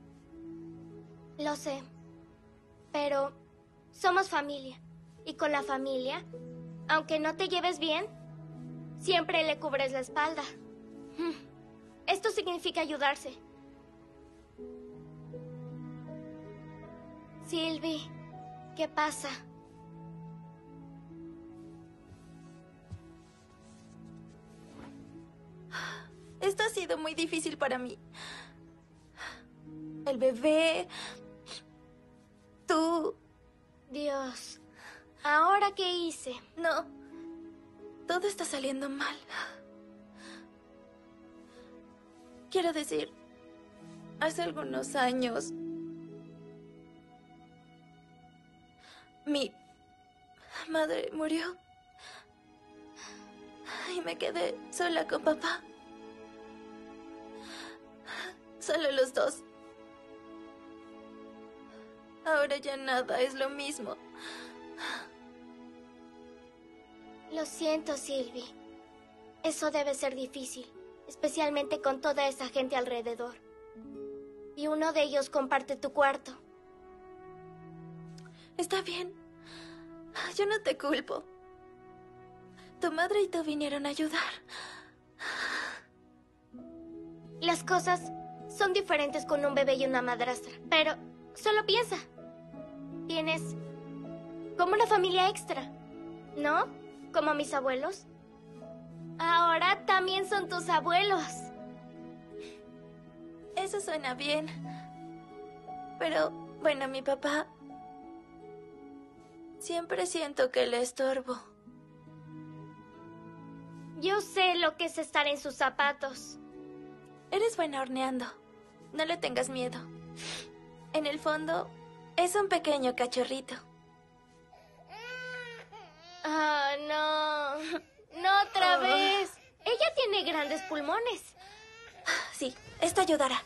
Lo sé. Pero somos familia. Y con la familia, aunque no te lleves bien, siempre le cubres la espalda. Esto significa ayudarse. Sylvie, ¿qué pasa? Esto ha sido muy difícil para mí. El bebé... Tú... Dios, ¿ahora qué hice? No, todo está saliendo mal. Quiero decir, hace algunos años... Mi madre murió. Y me quedé sola con papá. Solo los dos. Ahora ya nada es lo mismo. Lo siento, Sylvie. Eso debe ser difícil, especialmente con toda esa gente alrededor. Y uno de ellos comparte tu cuarto. Está bien. Yo no te culpo. Tu madre y tú vinieron a ayudar. Las cosas son diferentes con un bebé y una madrastra. Pero solo piensa. Tienes como una familia extra, ¿no? Como mis abuelos. Ahora también son tus abuelos. Eso suena bien. Pero, bueno, mi papá... Siempre siento que le estorbo. Yo sé lo que es estar en sus zapatos. Eres buena horneando. No le tengas miedo. En el fondo, es un pequeño cachorrito. Ah, no. No otra vez. Ella tiene grandes pulmones. Sí, esto ayudará.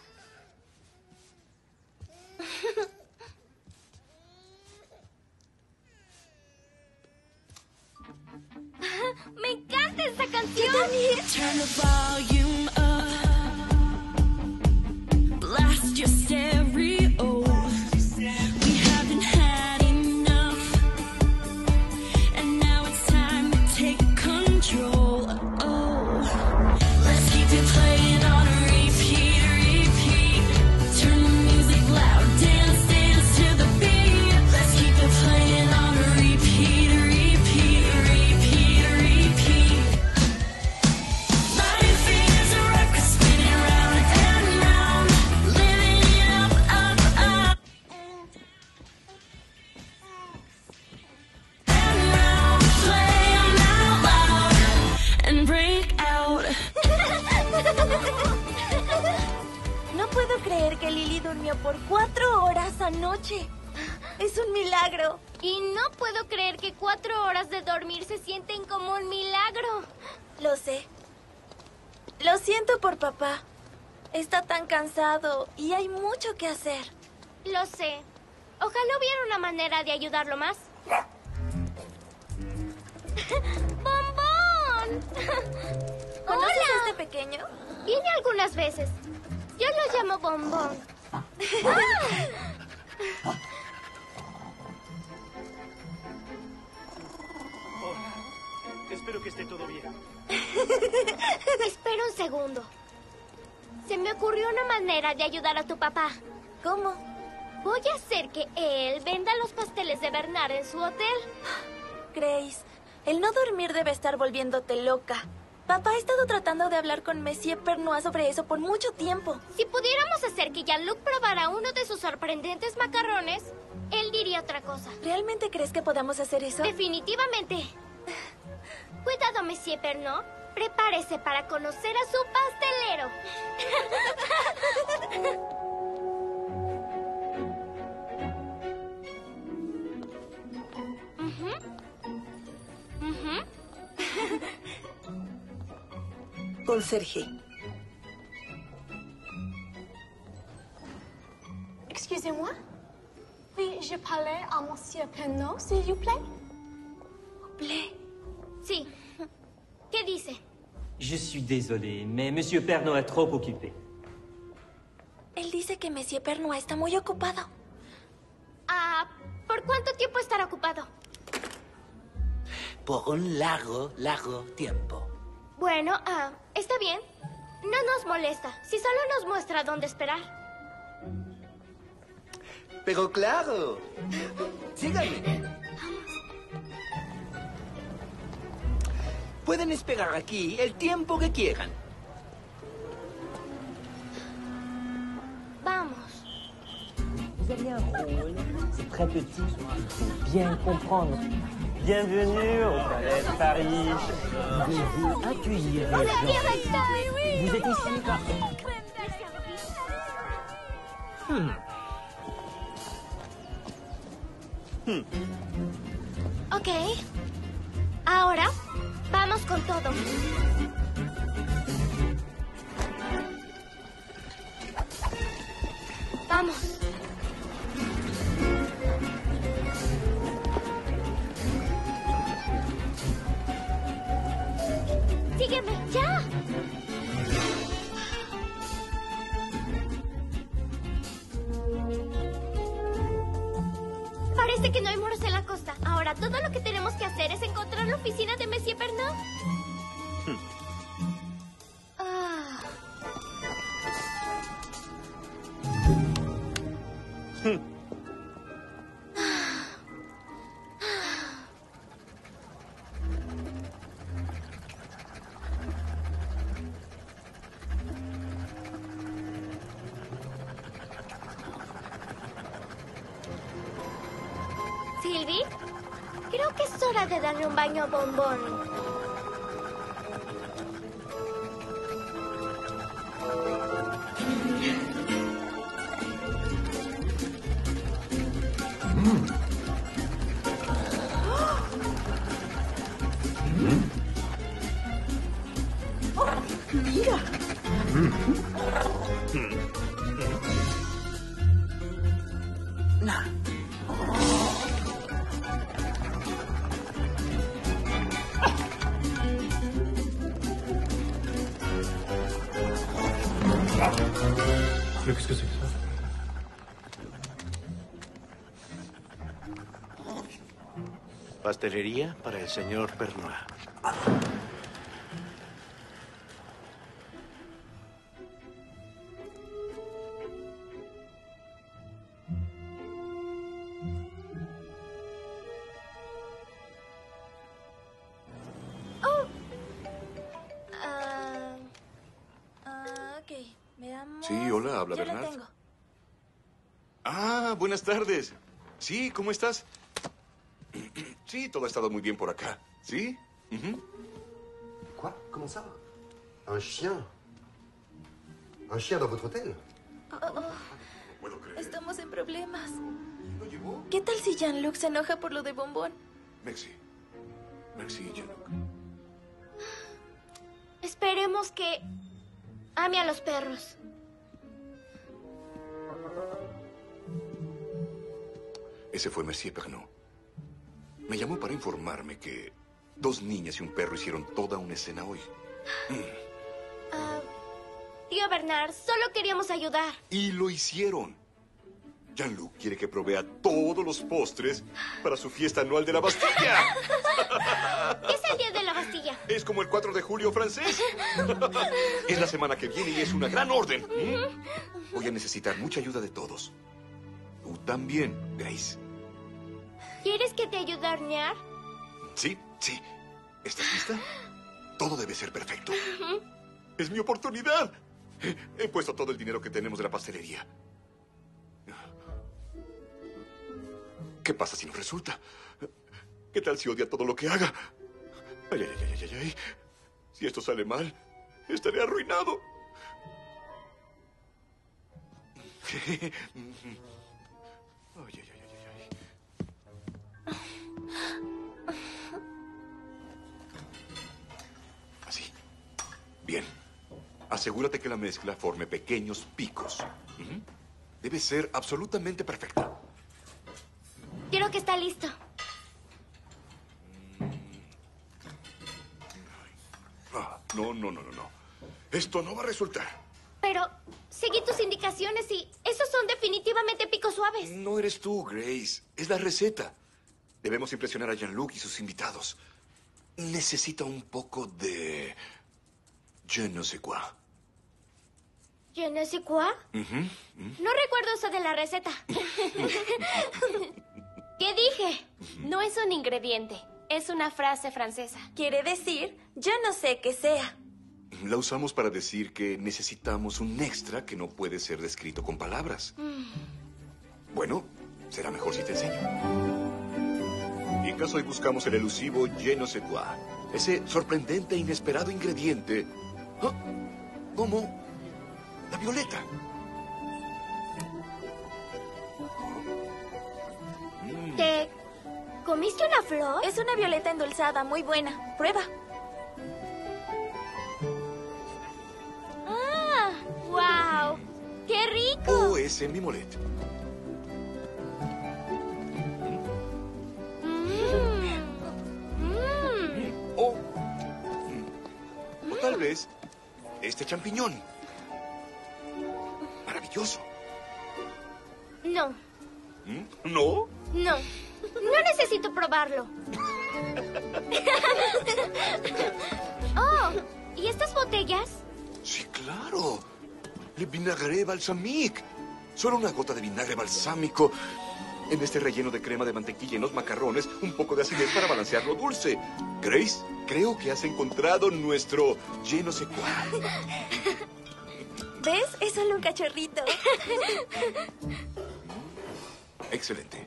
¡Me encanta esta canción! Turn the volume up. Blast your stereo. We haven't had enough. And now it's time to take control. Oh, let's keep it playing on a repeat, repeat. Turn the music loud. Dance, dance to the beat. Let's keep it playing on a repeat, repeat, repeat, repeat. Lighting fingers, a record spinning round and round. Living it up, up, up. And round, play 'em out loud and break out. No puedo creer que Lily durmió por 4 horas anoche. Es un milagro. Y no puedo creer que 4 horas de dormir se sienten como un milagro. Lo sé. Lo siento por papá. Está tan cansado y hay mucho que hacer. Lo sé. Ojalá hubiera una manera de ayudarlo más. ¡Bombón! ¿Conoces ¡Hola! a este pequeño? Viene algunas veces. Yo lo llamo Bombón. Espero que esté todo bien. Espera un segundo. Se me ocurrió una manera de ayudar a tu papá. ¿Cómo? Voy a hacer que él venda los pasteles de Bernard en su hotel. Grace, el no dormir debe estar volviéndote loca. Papá ha estado tratando de hablar con Monsieur Pernois sobre eso por mucho tiempo. Si pudiéramos hacer que Jean-Luc probara uno de sus sorprendentes macarrones, él diría otra cosa. ¿Realmente crees que podamos hacer eso? Definitivamente. Cuidado, Monsieur Pernois. Prepárese para conocer a su pastelero. Conserje. Excusez-moi. Puis-je parler à Monsieur Pernaut, s'il vous plaît? Sí. ¿Qué dice? Je suis désolé, mais Monsieur Pernaut est trop occupé. Él dice que Monsieur Pernois está muy ocupado. Ah, ¿por cuánto tiempo estará ocupado? Por un largo, largo tiempo. Bueno, está bien. No nos molesta. Si solo nos muestra dónde esperar. Pero claro. Síganme. Pueden esperar aquí el tiempo que quieran. Vamos. Vous avez un rôle, c'est très petit, il faut bien comprendre. Bienvenue au Palais de Paris. Vous devez accueillir les gens. Vous êtes ici par... Ok. Ahora, vamos con todo. Vamos. Sígueme, ya. Parece que no hay moros en la costa. Ahora todo lo que tenemos que hacer es encontrar la oficina de Monsieur Bernard. Sylvie, creo que es hora de darle un baño a Bombón. Mira. Mais qu'est-ce que c'est que ça? Pastelería para el señor Bernard. Ok, veamos. Sí, hola, habla Ya la Bernard. tengo. Ah, buenas tardes. Sí, ¿cómo estás? Sí, todo ha estado muy bien por acá. ¿Sí? Quoi? Comment ça? Un chien? Un chien dans votre hôtel? Estamos en problemas. ¿Qué tal si Jean-Luc se enoja por lo de Bombón? Merci. Merci, Jean-Luc. Esperemos que ame a los perros. Ese fue Monsieur Bernard. Me llamó para informarme que 2 niñas y un perro hicieron toda una escena hoy. Tío Bernard, solo queríamos ayudar. Y lo hicieron. Jean-Luc quiere que provea todos los postres para su fiesta anual de la Bastilla. ¿Qué es el día de la Bastilla? Es como el 4 de julio francés. Es la semana que viene y es una gran orden. Voy a necesitar mucha ayuda de todos. Tú también, Grace. ¿Quieres que te ayude a hornear? Sí, sí. ¿Estás lista? Todo debe ser perfecto. Es mi oportunidad. He puesto todo el dinero que tenemos de la pastelería. ¿Qué pasa si no resulta? ¿Qué tal si odia todo lo que haga? Ay, ay, ay, ay, ay, ay. Si esto sale mal, estaré arruinado. Ay, ay, ay, ay, ay. Así. Bien. Asegúrate que la mezcla forme pequeños picos. Debe ser absolutamente perfecta. Creo que está listo. No, no, no, no, no. Esto no va a resultar. Pero seguí tus indicaciones y esos son definitivamente picos suaves. No eres tú, Grace. Es la receta. Debemos impresionar a Jean-Luc y sus invitados. Necesita un poco de... je ne sais quoi. ¿Je ne sais quoi? No recuerdo eso de la receta. ¿Qué dije? No es un ingrediente, es una frase francesa. Quiere decir, yo no sé qué sea. La usamos para decir que necesitamos un extra que no puede ser descrito con palabras. Bueno, será mejor si te enseño. Y en caso hoy buscamos el elusivo je ne sais quoi, ese sorprendente e inesperado ingrediente. ¿Cómo? La violeta. ¿Te comiste una flor? Es una violeta endulzada, muy buena. Prueba. ¡Ah! ¡Wow! ¡Qué rico! Oh, es en mi molet. O tal vez este champiñón. Maravilloso. No. ¿No? No, no necesito probarlo. Oh, ¿y estas botellas? Sí, claro. Le vinagre balsamique. Solo una gota de vinagre balsámico en este relleno de crema de mantequilla en los macarrones, un poco de acidez para balancear lo dulce. Grace, creo que has encontrado nuestro je no sé cuál. ¿Ves? Es solo un cachorrito. Excelente.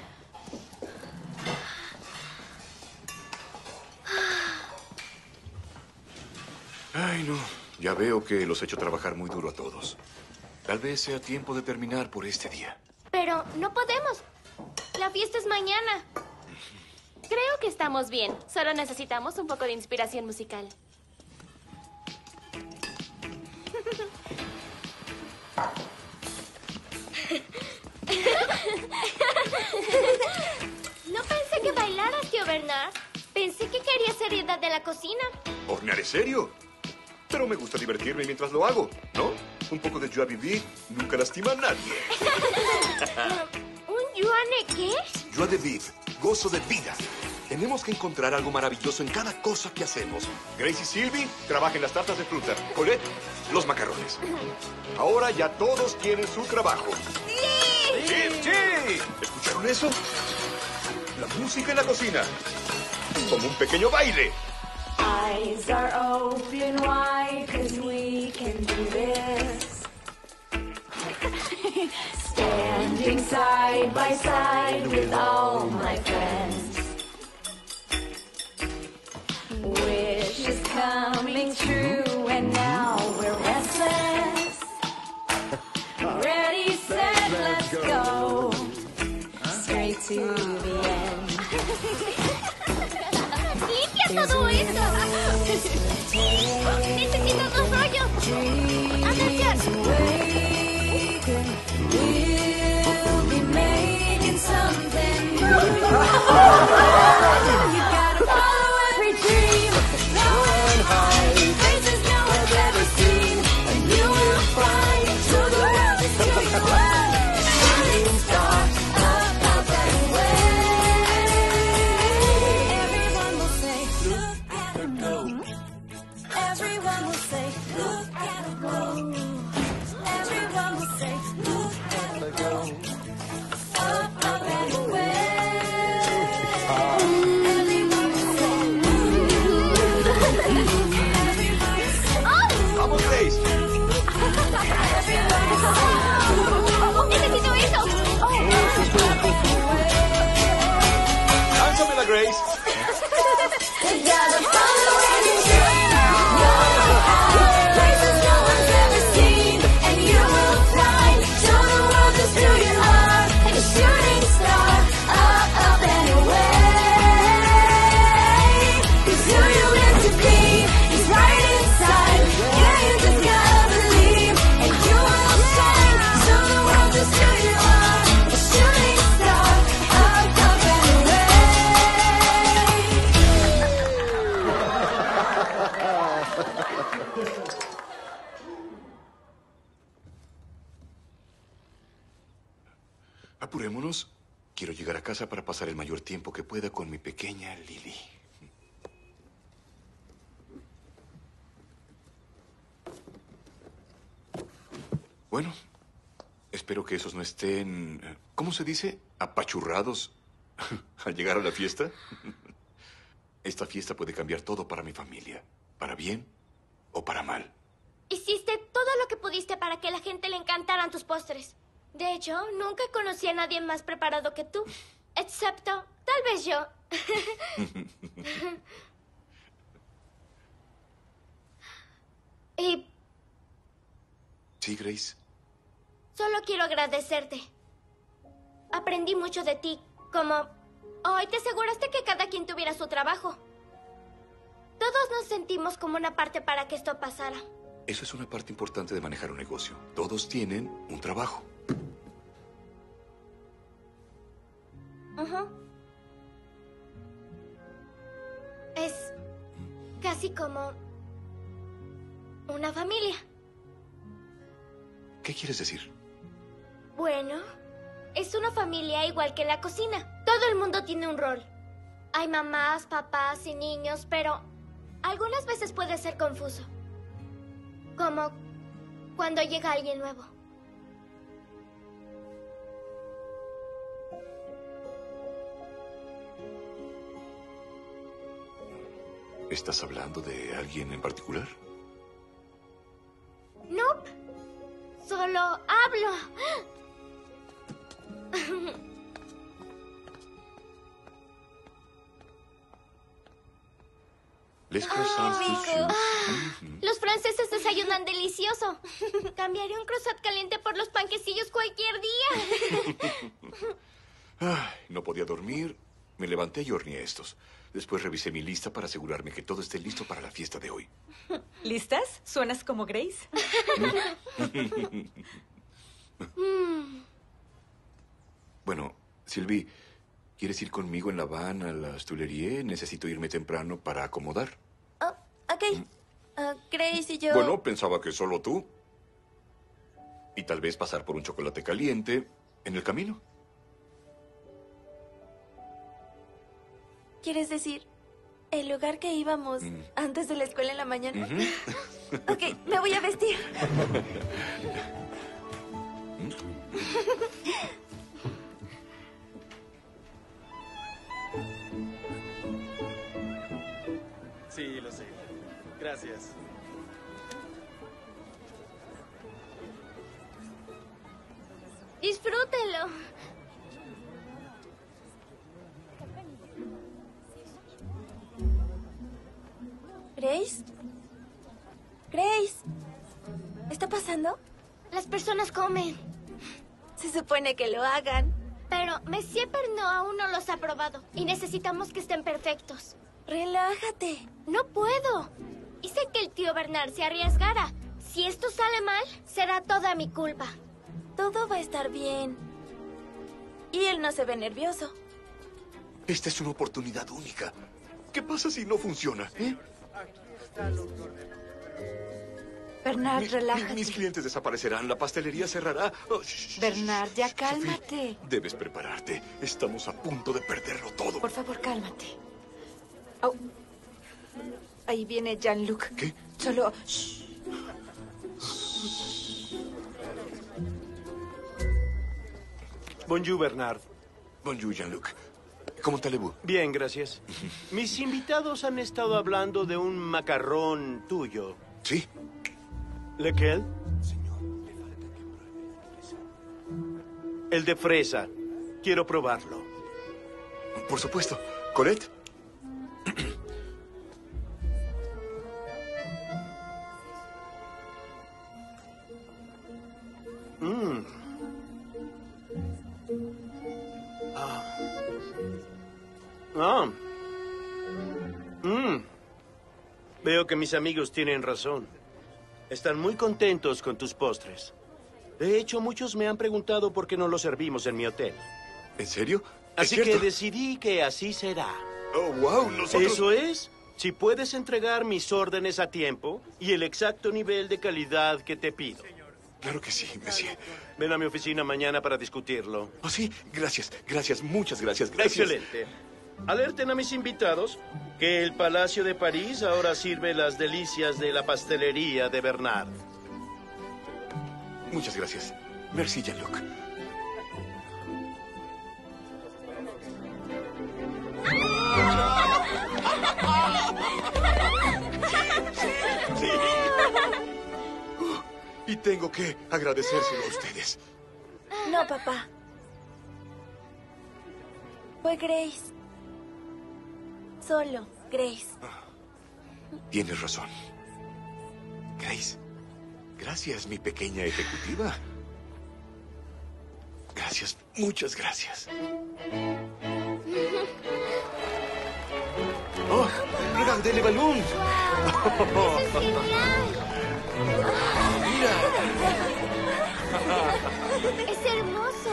Ay, no. Ya veo que los he hecho trabajar muy duro a todos. Tal vez sea tiempo de terminar por este día. Pero no podemos. La fiesta es mañana. Creo que estamos bien. Solo necesitamos un poco de inspiración musical. No pensé que bailaras, tío Bernard. Pensé que querías seriedad de la cocina. ¿Hornear es serio? Pero me gusta divertirme mientras lo hago, ¿no? Un poco de joie vivre nunca lastima a nadie. ¿Un Joanne qué? Joie de vivre, gozo de vida. Tenemos que encontrar algo maravilloso en cada cosa que hacemos. Grace y Sylvie trabajen las tartas de fruta. Colette, los macarrones. Ahora ya todos tienen su trabajo. ¡Sí! ¡Sí, sí! ¿Escucharon eso? La música en la cocina. Como un pequeño baile. Eyes are open wide, 'cause we can do this. Standing side by side with all my friends. Wishes coming true, and now we're restless. Ready, set, let's go. Straight to the end. ¡Limpia todo esto! ¡Necesito 2 rollos! ¡Atención! We'll be making something new. You gotta follow every dream. Going high, places no one's ever seen. And you will fly to the world is your world. Shooting star, up and away. Everyone will say, look at her go. Everyone will say, look at her go. Everyone will say, look at her go. Up and away. Everyone will say, ¡Vamos, Grace! ¡Necesito eso! ¡Lánzamela, Grace! You gotta follow every dream. Places no one's ever seen, and you will fly. Show the world just who you are, like a shooting star, up and away. 'Cause who you meant to be is right inside. Yeah, you just gotta believe, and you will shine. Show the world just who you are, like a shooting star, up and away. Apurémonos. Quiero llegar a casa para pasar el mayor tiempo que pueda con mi pequeña Lily. Bueno, espero que esos no estén, ¿cómo se dice? Apachurrados al llegar a la fiesta. Esta fiesta puede cambiar todo para mi familia, para bien o para mal. Hiciste todo lo que pudiste para que la gente le encantaran tus postres. De hecho, nunca conocí a nadie más preparado que tú. Excepto, tal vez yo. Y Sí, Grace. solo quiero agradecerte. Aprendí mucho de ti, como hoy te aseguraste que cada quien tuviera su trabajo. Todos nos sentimos como una parte para que esto pasara. Eso es una parte importante de manejar un negocio. Todos tienen un trabajo. Ujú. Es casi como una familia. ¿Qué quieres decir? Bueno, Es una familia igual que la cocina. Todo el mundo tiene un rol. Hay mamás, papás y niños, pero algunas veces puede ser confuso. Como cuando llega alguien nuevo. ¿Estás hablando de alguien en particular? Nope. Solo hablo. Les croissants Rico. Los franceses desayunan delicioso. Cambiaré un croissant caliente por los panquecillos cualquier día. Ay, no podía dormir. Me levanté y horneé estos. Después revisé mi lista para asegurarme que todo esté listo para la fiesta de hoy. ¿Listas? ¿Suenas como Grace? Bueno, Sylvie, ¿quieres ir conmigo en la van a la Tuileries? Necesito irme temprano para acomodar. Oh, ok. Grace y yo... Bueno, pensaba que solo tú. Y tal vez pasar por un chocolate caliente en el camino. ¿Quieres decir el lugar que íbamos antes de la escuela en la mañana? Ok, me voy a vestir. Sí, lo sé. Gracias. Disfrútenlo. ¿Grace? ¿Grace? ¿Está pasando? Las personas comen. Se supone que lo hagan. Pero Monsieur Pernod aún no los ha probado. Y necesitamos que estén perfectos. Relájate. No puedo. Hice que el tío Bernard se arriesgara. Si esto sale mal, será toda mi culpa. Todo va a estar bien. Y él no se ve nervioso. Esta es una oportunidad única. ¿Qué pasa si no funciona? Bernard, relájate. Mis clientes desaparecerán. La pastelería cerrará. Oh, Bernard, ya cálmate. debes prepararte. Estamos a punto de perderlo todo. Por favor, cálmate. Oh. Ahí viene Jean-Luc. ¿Qué? Solo... Shh. Bonjour, Bernard. Bonjour, Jean-Luc. ¿Cómo allez-vous? Bien, gracias. Mis invitados han estado hablando de un macarrón tuyo. ¿Sí? ¿Lequel? El de fresa. Quiero probarlo. Por supuesto. ¿Colette? Veo que mis amigos tienen razón. Están muy contentos con tus postres. De hecho, muchos me han preguntado por qué no los servimos en mi hotel. ¿En serio? Así que decidí que así será. Oh, wow, nosotros... Eso es, si puedes entregar mis órdenes a tiempo y el exacto nivel de calidad que te pido. Claro que sí, monsieur. Ven a mi oficina mañana para discutirlo. Oh, sí, gracias, gracias, muchas gracias, gracias. Excelente. Alerten a mis invitados que el Palacio de París ahora sirve las delicias de la pastelería de Bernard. Muchas gracias. Merci, Jean-Luc. Sí. Y tengo que agradecérselo a ustedes. No, papá. Fue Grace. Solo Grace. Tienes razón. Grace, gracias, mi pequeña ejecutiva. Gracias, muchas gracias. Oh, regardez les ballons. Mira. Es hermoso.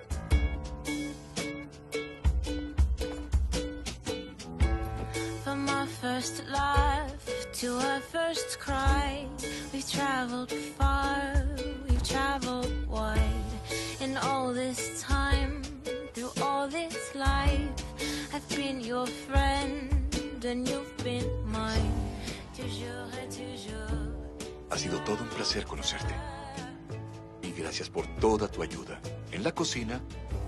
From our first laugh to our first cry. We've traveled far, we've traveled wide. In all this time, through all this life, I've been your friend and you've been mine. Toujours et toujours. Ha sido todo un placer conocerte. Y gracias por toda tu ayuda. En la cocina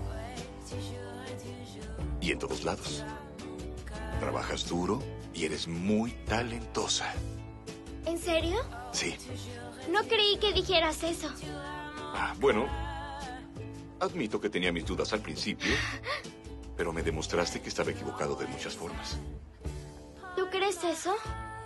y en todos lados. Trabajas duro y eres muy talentosa. ¿En serio? Sí. No creí que dijeras eso. Bueno, admito que tenía mis dudas al principio, pero me demostraste que estaba equivocado de muchas formas. ¿Tú crees eso?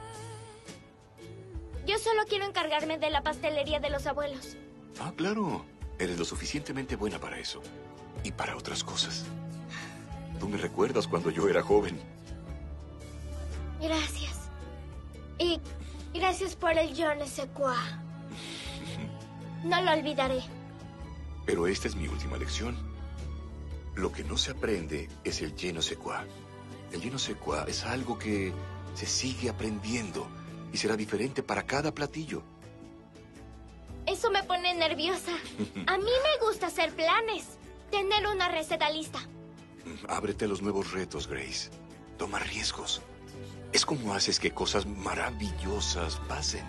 Yo solo quiero encargarme de la pastelería de los abuelos. Claro. Eres lo suficientemente buena para eso. Y para otras cosas. Tú me recuerdas cuando yo era joven. Gracias. Y gracias por el je ne sais quoi. No lo olvidaré. Pero esta es mi última lección. Lo que no se aprende es el je ne sais quoi. El je ne sais quoi es algo que se sigue aprendiendo y será diferente para cada platillo. Eso me pone nerviosa. A mí me gusta hacer planes. Tener una receta lista. Ábrete a los nuevos retos, Grace. Toma riesgos. Es como haces que cosas maravillosas pasen.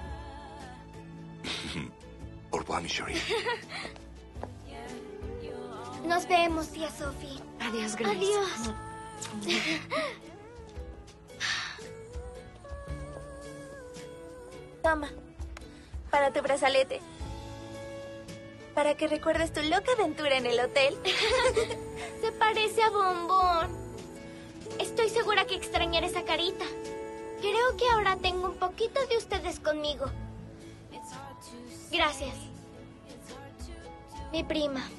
Au revoir, mi chérie. Nos vemos, tía Sophie. Adiós, Grace. Adiós. Toma, para tu brazalete. Para que recuerdes tu loca aventura en el hotel. Se parece a Bombón. Estoy segura que extrañaré esa carita. Creo que ahora tengo un poquito de ustedes conmigo. Gracias. Mi prima.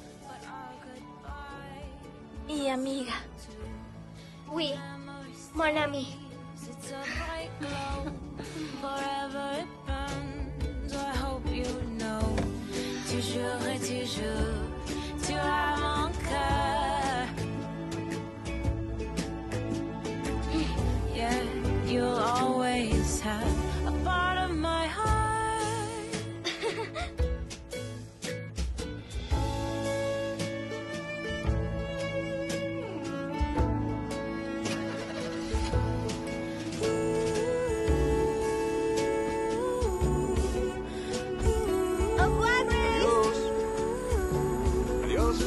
Y amiga. Oui, mon ami. Forever it burns, I hope you know. Toujours et toujours, tu as mon cœur. Yeah, you'll always have a part of my heart. Adiós.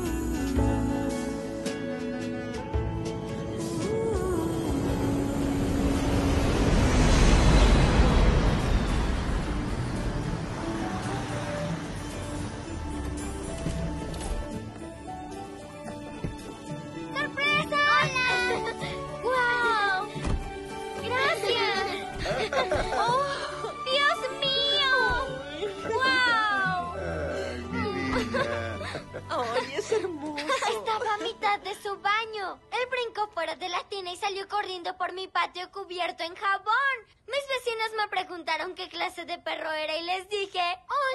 ¡Sorpresa! ¡Hola! ¡Guau! ¡Gracias! ¡Oh, Dios mío! ¡Guau! ¡Ay, es hermoso! Estaba a mitad de su baño. Él brincó fuera de la tina y salió corriendo por mi patio cubierto en jabón. Mis vecinos me preguntaron qué clase de perro era y les dije... ¡Un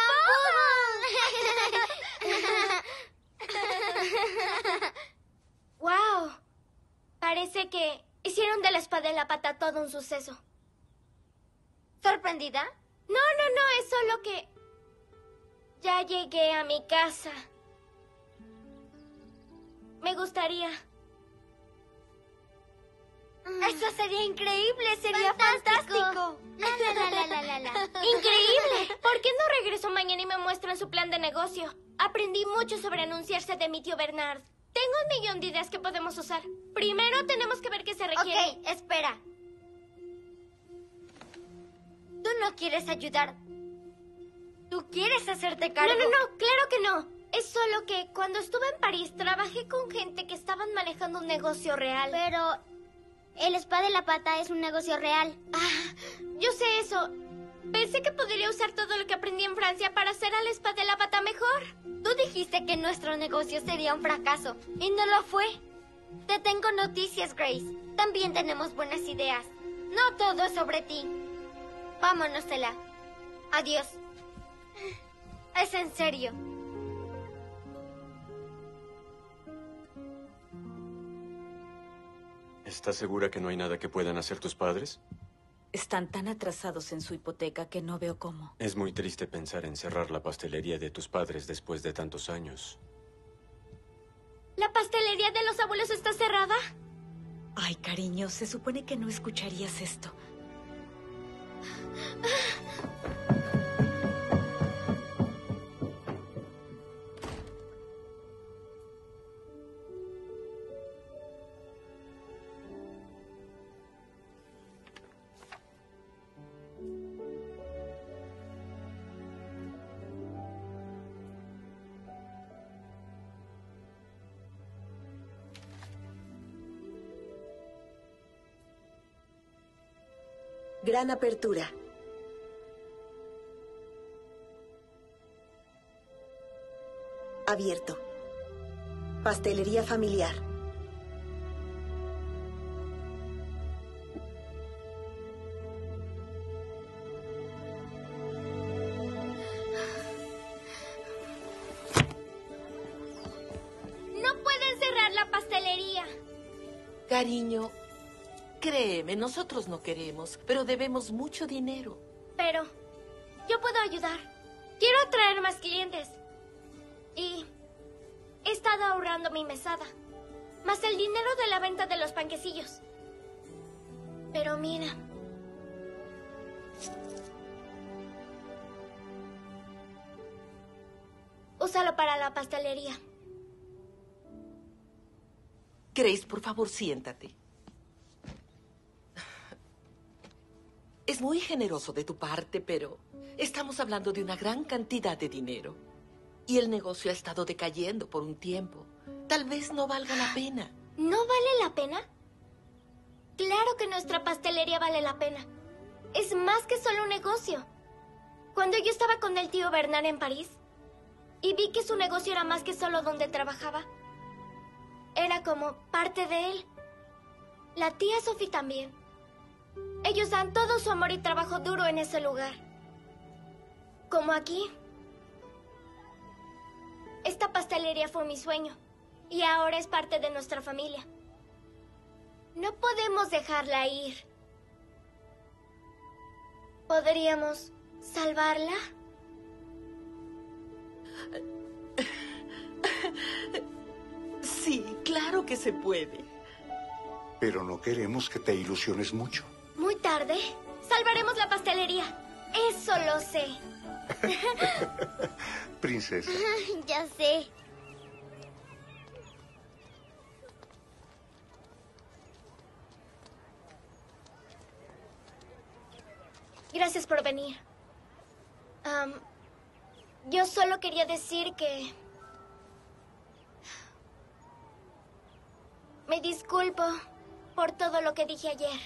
shampoo! ¡Wow! Parece que hicieron de la espada y la pata todo un suceso. ¿Sorprendida? No, es solo que... Ya llegué a mi casa. Me gustaría... Eso sería increíble, sería fantástico. ¡Increíble! ¿Por qué no regreso mañana y me muestran su plan de negocio? Aprendí mucho sobre anunciarse de mi tío Bernard. Tengo 1.000.000 de ideas que podemos usar. Primero tenemos que ver qué se requiere. Ok, espera. ¿Tú no quieres ayudar? ¿Tú quieres hacerte cargo? No, claro que no. Es solo que cuando estuve en París trabajé con gente que estaban manejando un negocio real. Pero el spa de la pata es un negocio real. Yo sé eso. Pensé que podría usar todo lo que aprendí en Francia para hacer al spa de la pata mejor. Tú dijiste que nuestro negocio sería un fracaso y no lo fue. Te tengo noticias, Grace. También tenemos buenas ideas. No todo es sobre ti. Vámonos, Tela. Adiós. Es en serio. ¿Estás segura que no hay nada que puedan hacer tus padres? Están tan atrasados en su hipoteca que no veo cómo. Es muy triste pensar en cerrar la pastelería de tus padres después de tantos años. ¿La pastelería de los abuelos está cerrada? Ay, cariño, se supone que no escucharías esto. Gran apertura. Abierto. Pastelería familiar. ¡No pueden cerrar la pastelería! Cariño, créeme, nosotros no queremos, pero debemos mucho dinero. Pero yo puedo ayudar. Quiero atraer más clientes. Y he estado ahorrando mi mesada, más el dinero de la venta de los panquecillos. Pero mira, úsalo para la pastelería. Grace, por favor, siéntate. Es muy generoso de tu parte, pero estamos hablando de una gran cantidad de dinero. Y el negocio ha estado decayendo por un tiempo. Tal vez no valga la pena. ¿No vale la pena? Claro que nuestra pastelería vale la pena. Es más que solo un negocio. Cuando yo estaba con el tío Bernard en París y vi que su negocio era más que solo donde trabajaba, era como parte de él. La tía Sophie también. Ellos dan todo su amor y trabajo duro en ese lugar. Como aquí. Esta pastelería fue mi sueño y ahora es parte de nuestra familia. No podemos dejarla ir. ¿Podríamos salvarla? Sí, claro que se puede. Pero no queremos que te ilusiones mucho. Muy tarde. Salvaremos la pastelería. Eso lo sé. Princesa. Ya sé. Gracias por venir. Yo solo quería decir que... Me disculpo por todo lo que dije ayer.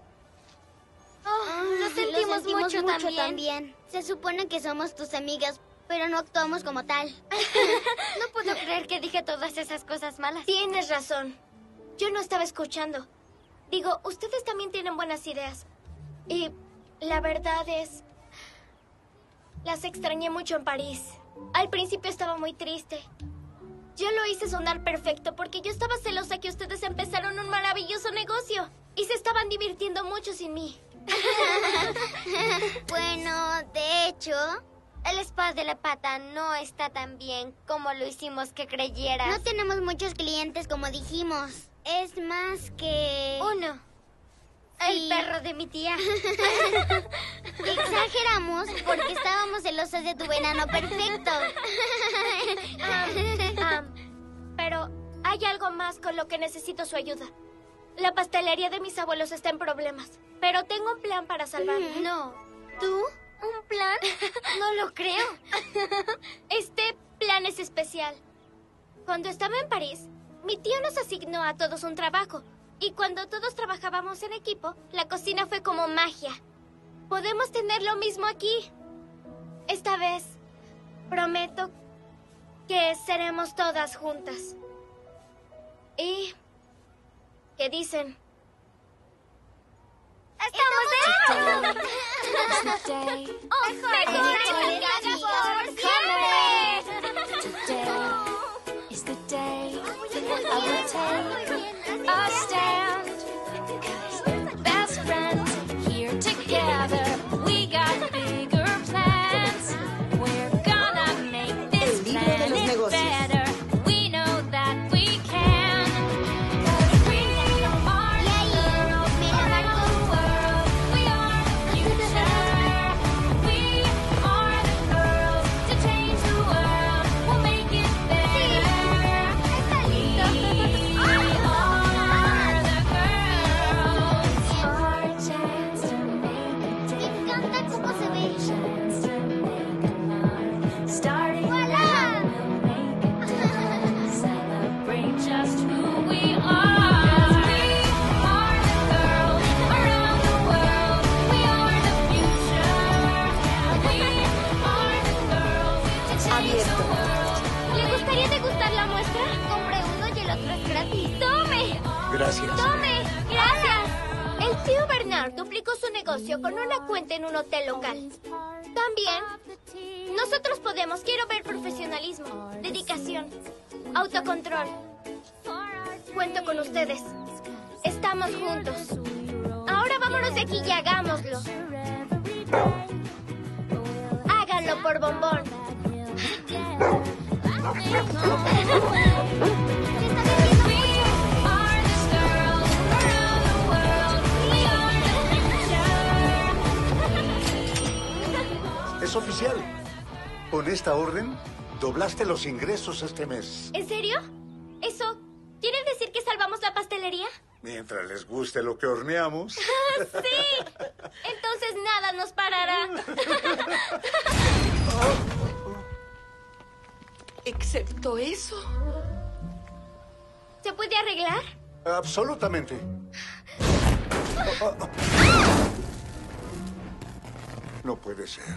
Lo sentimos mucho también. Se supone que somos tus amigas, pero no actuamos como tal. No puedo creer que dije todas esas cosas malas. Tienes razón. Yo no estaba escuchando. Digo, ustedes también tienen buenas ideas. Y la verdad es... Las extrañé mucho en París. Al principio estaba muy triste. Yo lo hice sonar perfecto porque yo estaba celosa que ustedes empezaron un maravilloso negocio. Y se estaban divirtiendo mucho sin mí. Bueno, de hecho, el spa de la pata no está tan bien como lo hicimos que creyeras. No tenemos muchos clientes como dijimos. Es más que... Uno. El perro de mi tía. Exageramos porque estábamos celosas de tu verano perfecto. Pero hay algo más con lo que necesito su ayuda. La pastelería de mis abuelos está en problemas, pero tengo un plan para salvarla. No. ¿Tú? ¿Un plan? No lo creo. Este plan es especial. Cuando estaba en París, mi tío nos asignó a todos un trabajo. Y cuando todos trabajábamos en equipo, la cocina fue como magia. Podemos tener lo mismo aquí. Esta vez, prometo que seremos todas juntas. ¿Y qué dicen? ¡Estamos dentro! ¡Oh, mejor! Today is the day I will take a stand duplicó su negocio con una cuenta en un hotel local. También, nosotros podemos. Quiero ver profesionalismo, dedicación, autocontrol. Cuento con ustedes. Estamos juntos. Ahora vámonos de aquí y hagámoslo. Háganlo por Bombón. Es oficial. Con esta orden, doblaste los ingresos este mes. ¿En serio? ¿Eso quiere decir que salvamos la pastelería? Mientras les guste lo que horneamos. ¡Sí! Entonces nada nos parará. Excepto eso. ¿Se puede arreglar? Absolutamente. No puede ser.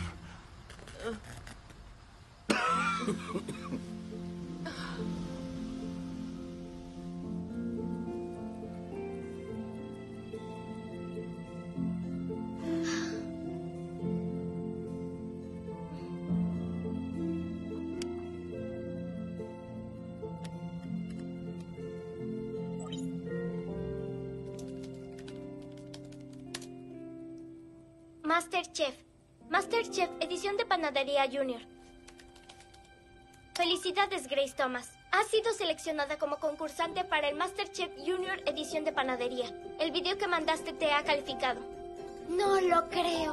MasterChef. MasterChef, edición de Panadería Junior. Felicidades, Grace Thomas. Has sido seleccionada como concursante para el MasterChef Junior edición de Panadería. El video que mandaste te ha calificado. No lo creo.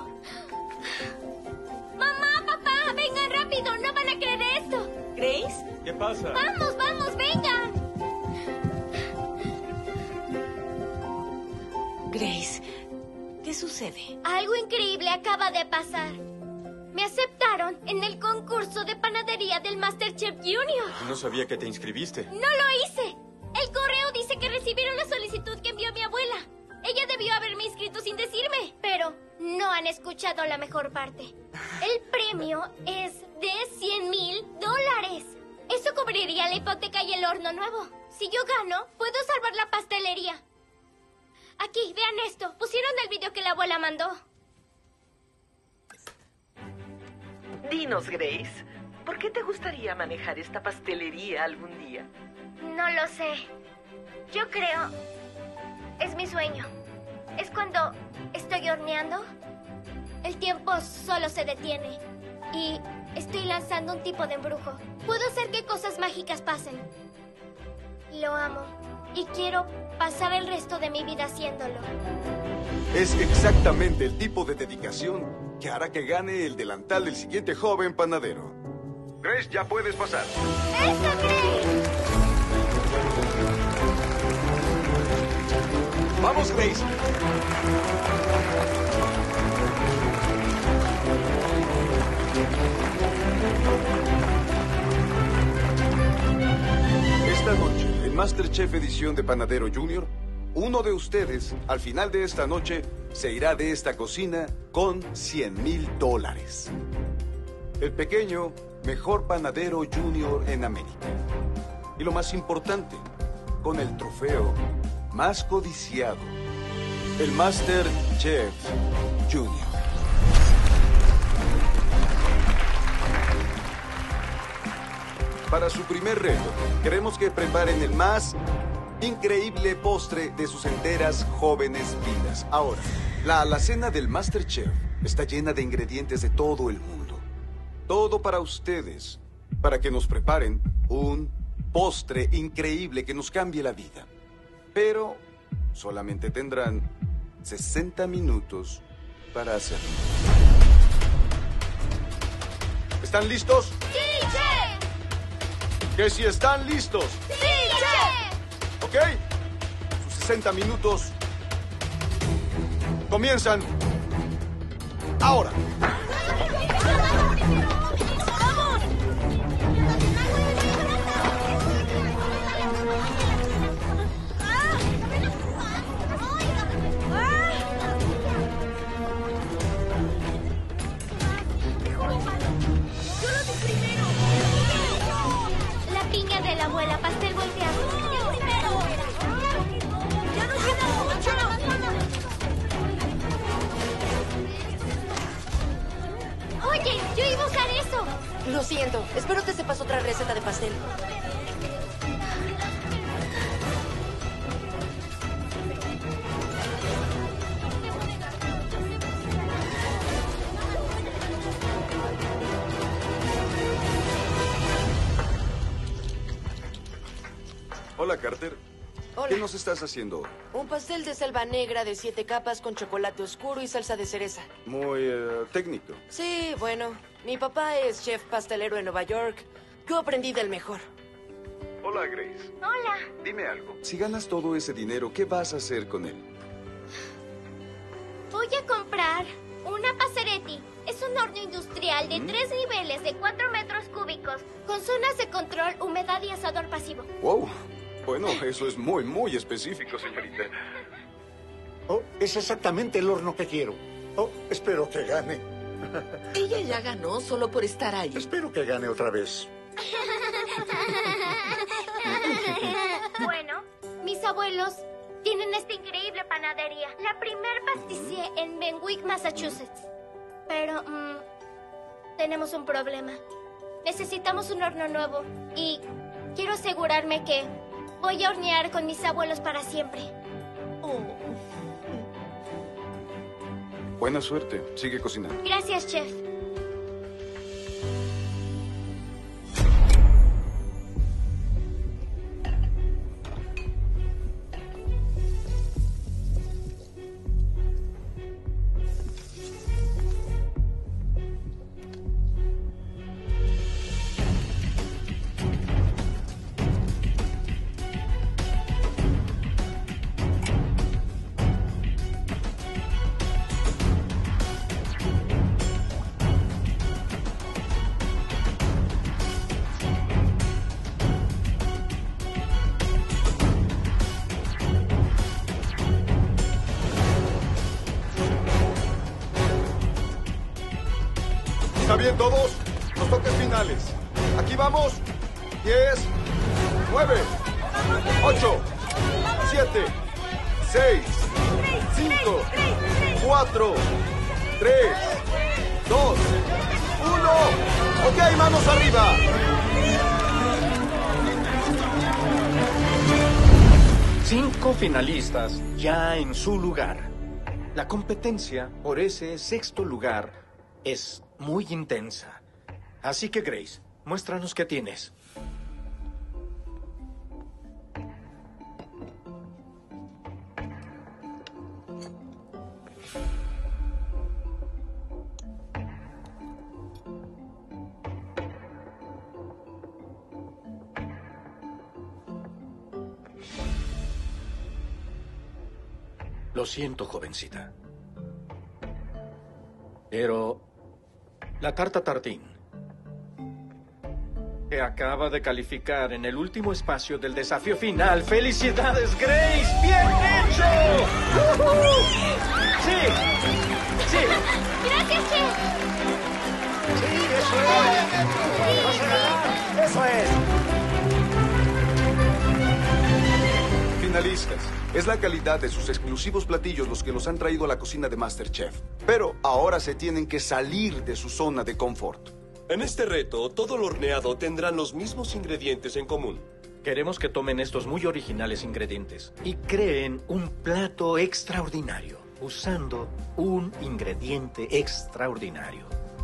¡Mamá, papá! ¡Vengan rápido! ¡No van a creer esto! ¿Grace? ¿Qué pasa? ¡Vamos, vamos! ¡Vengan! Grace, ¿qué sucede? Algo increíble acaba de pasar. Me aceptaron en el concurso de panadería del MasterChef Junior. No sabía que te inscribiste. ¡No lo hice! El correo dice que recibieron la solicitud que envió mi abuela. Ella debió haberme inscrito sin decirme. Pero no han escuchado la mejor parte. El premio es de $100,000. Eso cubriría la hipoteca y el horno nuevo. Si yo gano, puedo salvar la pastelería. Aquí, vean esto. Pusieron el video que la abuela mandó. Dinos, Grace, ¿por qué te gustaría manejar esta pastelería algún día? No lo sé. Yo creo... es mi sueño. Es cuando estoy horneando. El tiempo solo se detiene. Y estoy lanzando un tipo de embrujo. Puedo hacer que cosas mágicas pasen. Lo amo. Y quiero pasar el resto de mi vida haciéndolo. Es exactamente el tipo de dedicación que hará que gane el delantal del siguiente joven panadero. Grace, ya puedes pasar. ¡Eso, Grace! ¡Vamos, Grace! Esta noche, en MasterChef edición de Panadero Junior, uno de ustedes, al final de esta noche, se irá de esta cocina con $100,000. El pequeño, mejor panadero junior en América. Y lo más importante, con el trofeo más codiciado, el MasterChef Junior. Para su primer reto, queremos que preparen el más increíble postre de sus enteras jóvenes vidas. Ahora, la alacena del MasterChef está llena de ingredientes de todo el mundo. Todo para ustedes, para que nos preparen un postre increíble que nos cambie la vida. Pero solamente tendrán 60 minutos para hacerlo. ¿Están listos? ¡Sí, chef! Que si están listos. ¡Sí, chef! ¿Ok? Sus 60 minutos comienzan ahora. La piña de la abuela, pastel volteado. ¡Ya no queda mucho! Lo siento. Espero te sepas otra receta de pastel. Hola, Carter. Hola. ¿Qué nos estás haciendo hoy? Un pastel de selva negra de 7 capas con chocolate oscuro y salsa de cereza. Muy técnico. Sí, bueno. Mi papá es chef pastelero en Nueva York. Yo aprendí del mejor. Hola, Grace. Hola. Dime algo. Si ganas todo ese dinero, ¿qué vas a hacer con él? Voy a comprar una Passeretti. Es un horno industrial de 3 niveles de 4 metros cúbicos, con zonas de control, humedad y asador pasivo. Wow. Bueno, eso es muy, muy específico, señorita. Oh, es exactamente el horno que quiero. Oh, espero que gane. Ella ya ganó solo por estar ahí. Espero que gane otra vez. Bueno, mis abuelos tienen esta increíble panadería. La primer pastissier en Benwick, Massachusetts. Pero, tenemos un problema. Necesitamos un horno nuevo. Y quiero asegurarme que voy a hornear con mis abuelos para siempre. Buena suerte. Sigue cocinando. Gracias, chef. ¿Está bien todos? Los toques finales. Aquí vamos. 10, 9, 8, 7, 6, 5, 4, 3, 2, 1. Ok, manos arriba. Cinco finalistas ya en su lugar. La competencia por ese sexto lugar es muy intensa. Así que, Grace, muéstranos qué tienes. Lo siento, jovencita. Pero la tarta Tartín, que acaba de calificar en el último espacio del desafío final. ¡Felicidades, Grace! ¡Bien hecho! ¡Woohoo! ¡Sí! ¡Sí! ¡Gracias, chef! ¡Sí, eso es! ¡Vas a ganar! ¡Eso es! Finalistas, es la calidad de sus exclusivos platillos los que los han traído a la cocina de MasterChef. Pero ahora se tienen que salir de su zona de confort. En este reto, todo lo horneado tendrán los mismos ingredientes en común. Queremos que tomen estos muy originales ingredientes y creen un plato extraordinario usando un ingrediente extraordinario.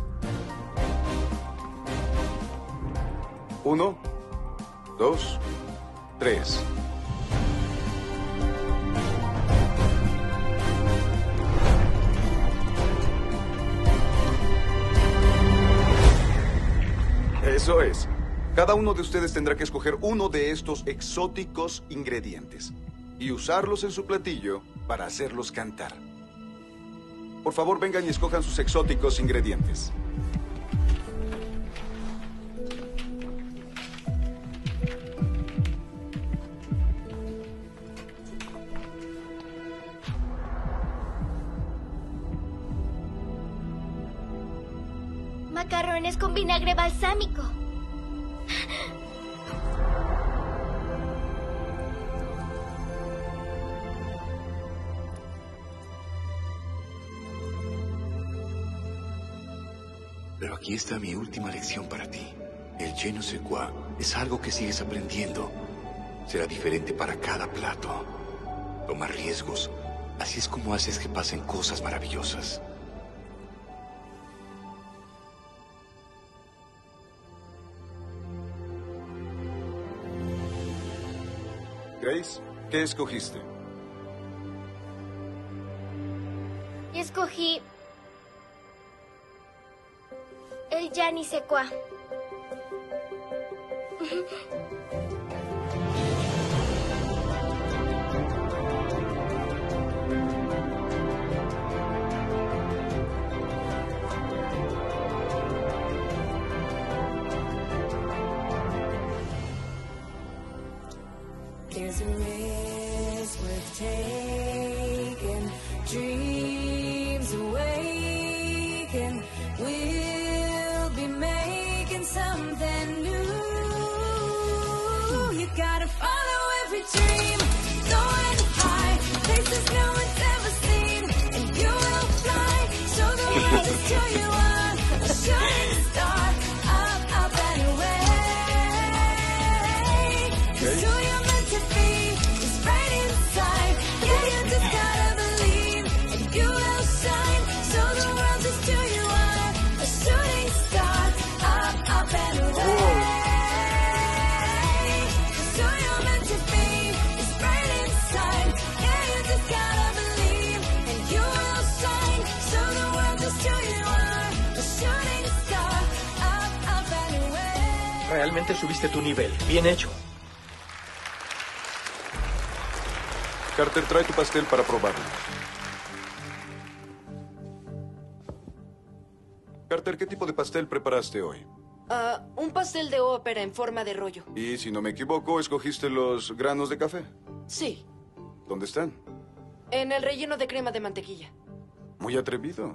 1, 2, 3. Eso es. Cada uno de ustedes tendrá que escoger uno de estos exóticos ingredientes y usarlos en su platillo para hacerlos cantar. Por favor, vengan y escojan sus exóticos ingredientes. Macarrones con vinagre balsámico. Pero aquí está mi última lección para ti. El je ne sais quoi es algo que sigues aprendiendo. Será diferente para cada plato. Toma riesgos. Así es como haces que pasen cosas maravillosas. Grace, ¿qué escogiste? Y escogí el ya ni sé cuá. There's a risk worth taking, dreams awaken. We'll be making something new. You gotta follow every dream, going high, places no one's ever seen, and you will fly. Show the world just who you are, a shooting star, up and away. 'Cause who you're meant to be is right inside. Yeah, you just gotta believe, and you will shine. Show the world just who you are, a shooting star, up and away. 'Cause who you're meant to be is right inside. Yeah, you just gotta believe, and you will shine. Show the world just who you are, a shooting star, up and away. Realmente subiste tu nivel. Bien hecho. Carter, trae tu pastel para probarlo. Carter, ¿qué tipo de pastel preparaste hoy? Un pastel de ópera en forma de rollo. Y si no me equivoco, escogiste los granos de café. Sí, ¿Dónde están? en el relleno de crema de mantequilla. Muy atrevido.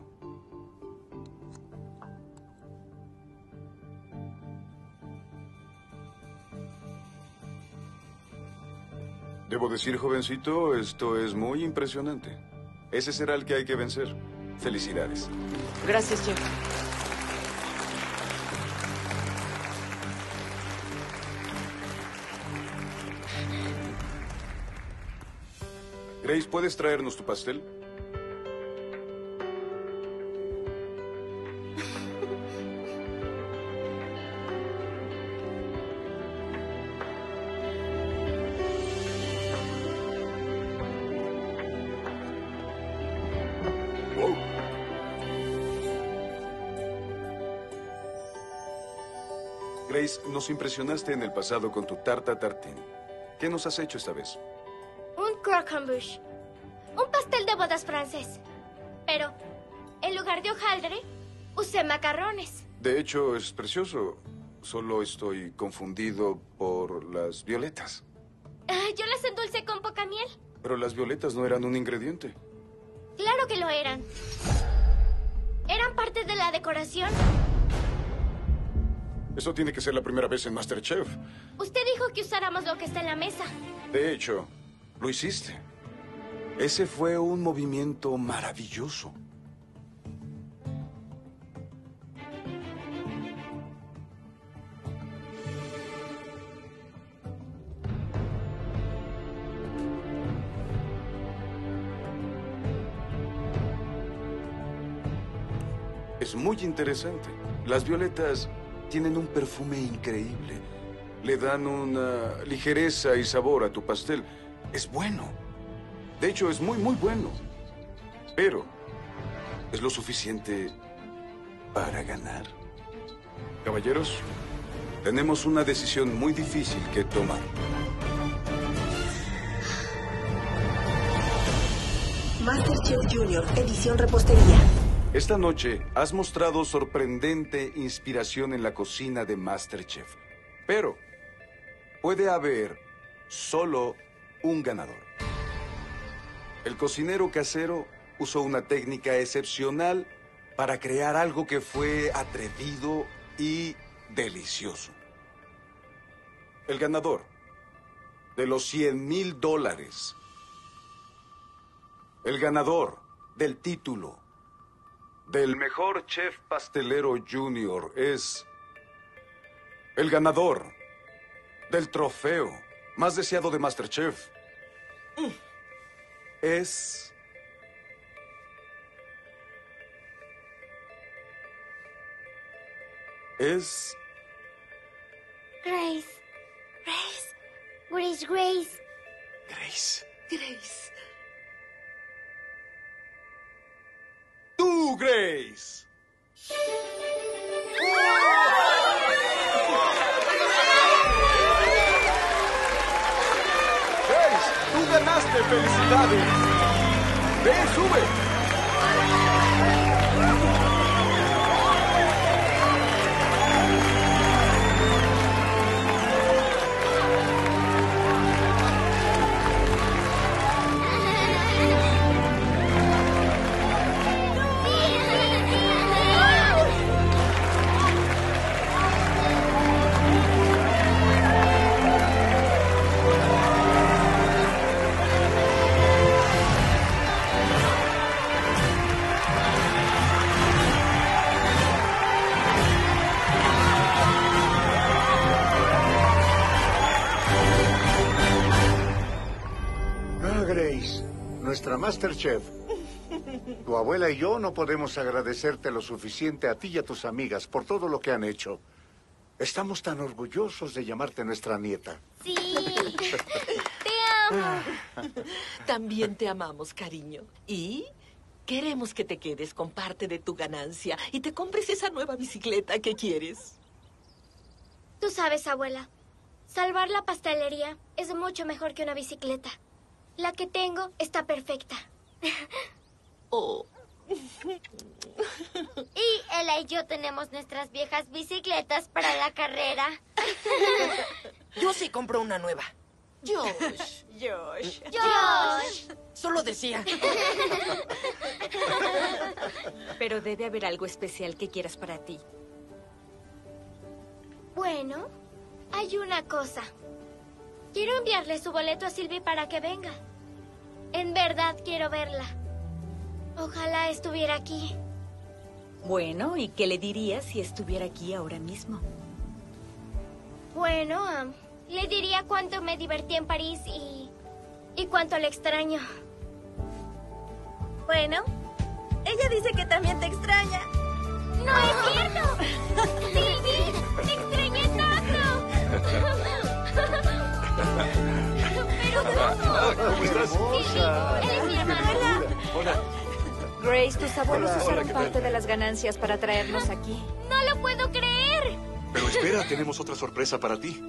Debo decir, jovencito, esto es muy impresionante. Ese será el que hay que vencer. Felicidades. Gracias, Jeff. Grace, ¿puedes traernos tu pastel? Grace, nos impresionaste en el pasado con tu tarta tartín. ¿Qué nos has hecho esta vez? Un croquembouche. Un pastel de bodas francés. Pero, en lugar de hojaldre, usé macarrones. De hecho, es precioso. Solo estoy confundido por las violetas. Yo las endulcé con poca miel. Pero las violetas no eran un ingrediente. Claro que lo eran. Eran parte de la decoración. Eso tiene que ser la primera vez en MasterChef. Usted dijo que usáramos lo que está en la mesa. De hecho, lo hiciste. Ese fue un movimiento maravilloso. Es muy interesante. Las violetas tienen un perfume increíble. Le dan una ligereza y sabor a tu pastel. Es bueno. De hecho, es muy, muy bueno. Pero, ¿es lo suficiente para ganar? Caballeros, tenemos una decisión muy difícil que tomar. MasterChef Junior, edición repostería. Esta noche has mostrado sorprendente inspiración en la cocina de MasterChef. Pero puede haber solo un ganador. El cocinero casero usó una técnica excepcional para crear algo que fue atrevido y delicioso. El ganador de los $100,000. El ganador del título del mejor chef pastelero junior es el ganador del trofeo más deseado de MasterChef. Es Grace. Grace. Grace. Grace. ¡Tú, Grace! Grace, tú ganaste. ¡Felicidades! ¡Ven, sube! Grace, nuestra MasterChef. Tu abuela y yo no podemos agradecerte lo suficiente a ti y a tus amigas por todo lo que han hecho. Estamos tan orgullosos de llamarte nuestra nieta. Sí. Te amo. También te amamos, cariño. Y queremos que te quedes con parte de tu ganancia y te compres esa nueva bicicleta que quieres. Tú sabes, abuela, salvar la pastelería es mucho mejor que una bicicleta. La que tengo está perfecta. Oh. Y Ella y yo tenemos nuestras viejas bicicletas para la carrera. Yo sí compro una nueva. Josh. Solo decía. Pero debe haber algo especial que quieras para ti. Bueno, hay una cosa. Quiero enviarle su boleto a Sylvie para que venga. En verdad quiero verla. Ojalá estuviera aquí. Bueno, ¿y qué le dirías si estuviera aquí ahora mismo? Bueno, le diría cuánto me divertí en París y cuánto le extraño. Bueno, ella dice que también te extraña. ¡No es cierto! ¡Sylvie! ¡Te extrañé tanto! ¿Pero cómo? ¿Cómo estás? Sylvie, él es mi hermano. Hola. Grace, tus abuelos Hola, usaron ¿qué tal? parte de las ganancias para traernos aquí. ¡No lo puedo creer! Pero espera, tenemos otra sorpresa para ti.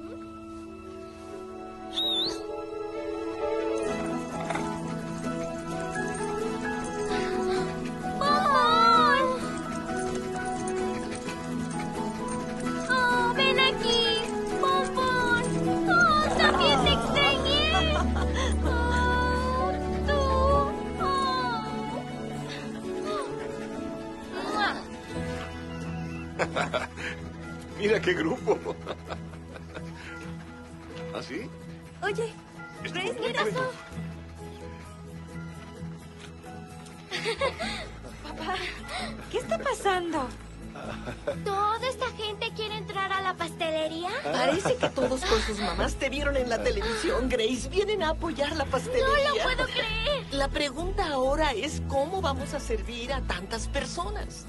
¡Pomón! ¡Oh, ven aquí! ¡Pomón! ¡Oh, también te extrañé! ¡Oh, tú! Mira qué grupo. ¿Así? Oye, Grace, mira eso. Papá, ¿qué está pasando? ¿Toda esta gente quiere entrar a la pastelería? Parece que todos con sus mamás te vieron en la televisión, Grace. Vienen a apoyar la pastelería. ¡No lo puedo creer! La pregunta ahora es cómo vamos a servir a tantas personas.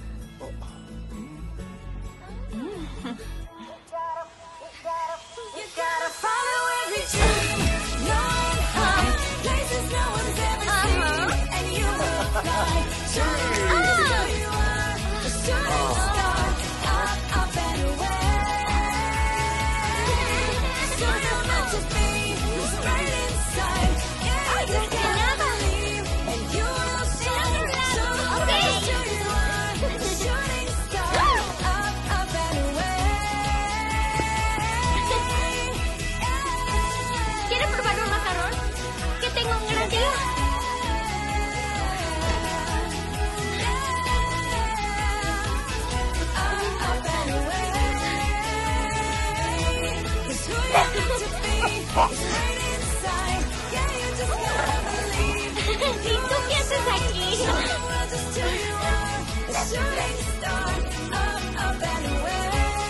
You gotta follow every dream, knowing high places no one's ever seen, and you will fly. Shooting star, you are a shooting star, up and away. So you're meant to be, it's right inside. Yeah, you gotta believe, and you will shine. So who you are, a shooting star, up and away. a shooting star, up, up and away.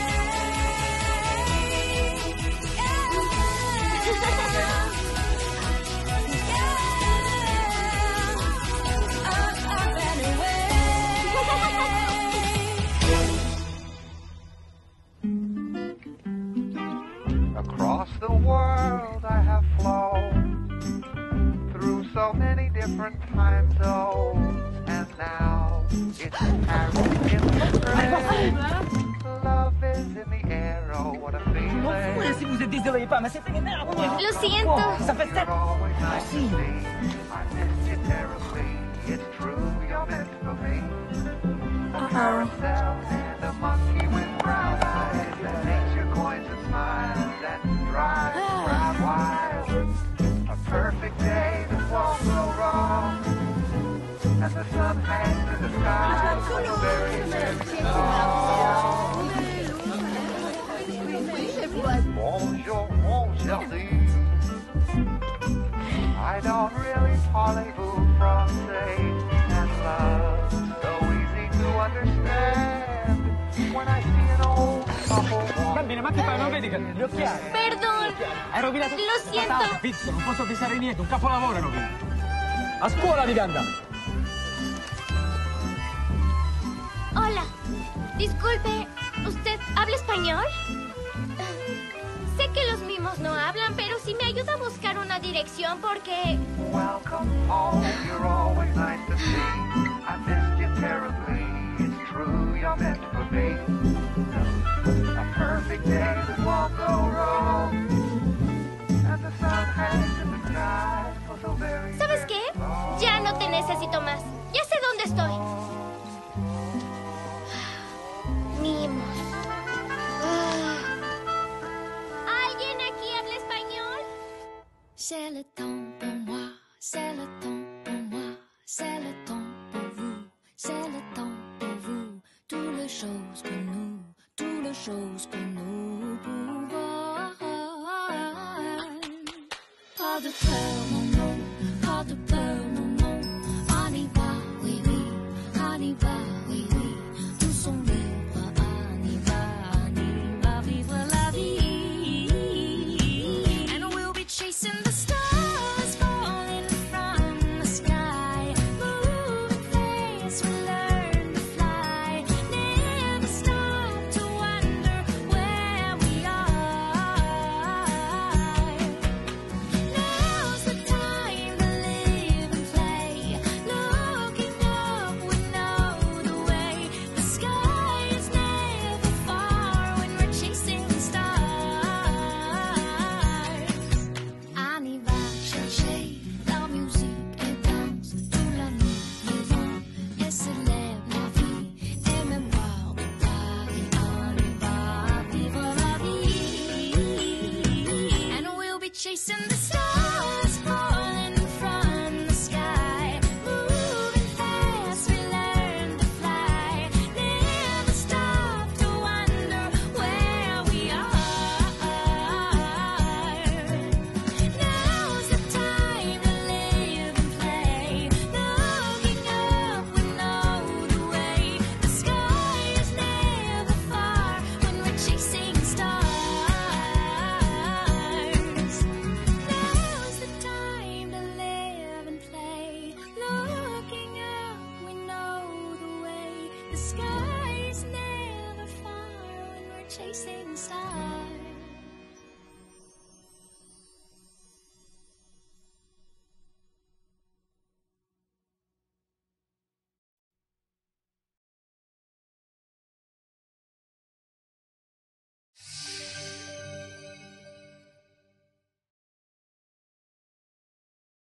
Across the world I have flown, through so many different time zones, and now it's Paris in the rain. Love is in the air, oh what a feeling. Si vous êtes désolé, pas, mais c'est énervant. Lo siento. Ça fait 7. I miss you terribly, it's true, you're meant for me. A carousel and a monkey with brown eyes that makes your coins and smiles and drives the crowd wild. A perfect day that won't go wrong, and the sun hangs in the sky for the very next song. Bonjour, mon jardin. I don't really parlez-vous français, and love so easy to understand. When I see an old couple. Bambina, ma che fai? Non vedi che gli occhiali? Perdón. Hai rovinato Lo siento. Patata, pizzo, non posso pensare niente, un capolavoro hai rovinato. A scuola devi andare. Hola. Disculpe, ¿usted habla español? Sé que los mimos no hablan, pero si me ayuda a buscar una dirección porque... Welcome home, you're always nice to see. I missed you terribly, it's true, you're meant for me. A perfect day that won't go wrong, and the sun hangs in the sky for so very. ¿Sabes qué? Ya no te necesito más. Ya sé dónde estoy. Mimos. ¿Alguien aquí habla español? C'est le temps pour moi, c'est le temps pour moi, c'est le temps pour vous, c'est le temps pour vous. Toutes les choses que nous pouvons. Pas de peur, non, non, pas de peur, non, non. On y va, oui, oui, on y va, oui, oui. Nous sommes libres, on y va vivre la vie. And we'll be chasing the stars falling from the sky. Moving fast, we learn to fly. Never stop to wonder where we are. Now's the time to live and play. Looking up, we know the way. The sky is never far when we're chasing stars. On y va chercher la musique et danse toute la nuit vivant et célèbre la vie et mémoire de Paris. On y va vivre la vie. And we'll be chasing the stars falling from the sky. Moving fast, we learn to fly. Never stop to wonder where we are. Now's the time to live and play. Looking up, we know the way. The sky is never far when we're chasing stars. Now's the time to live and play. Looking up, we know the way. The sky is never far when we're chasing stars.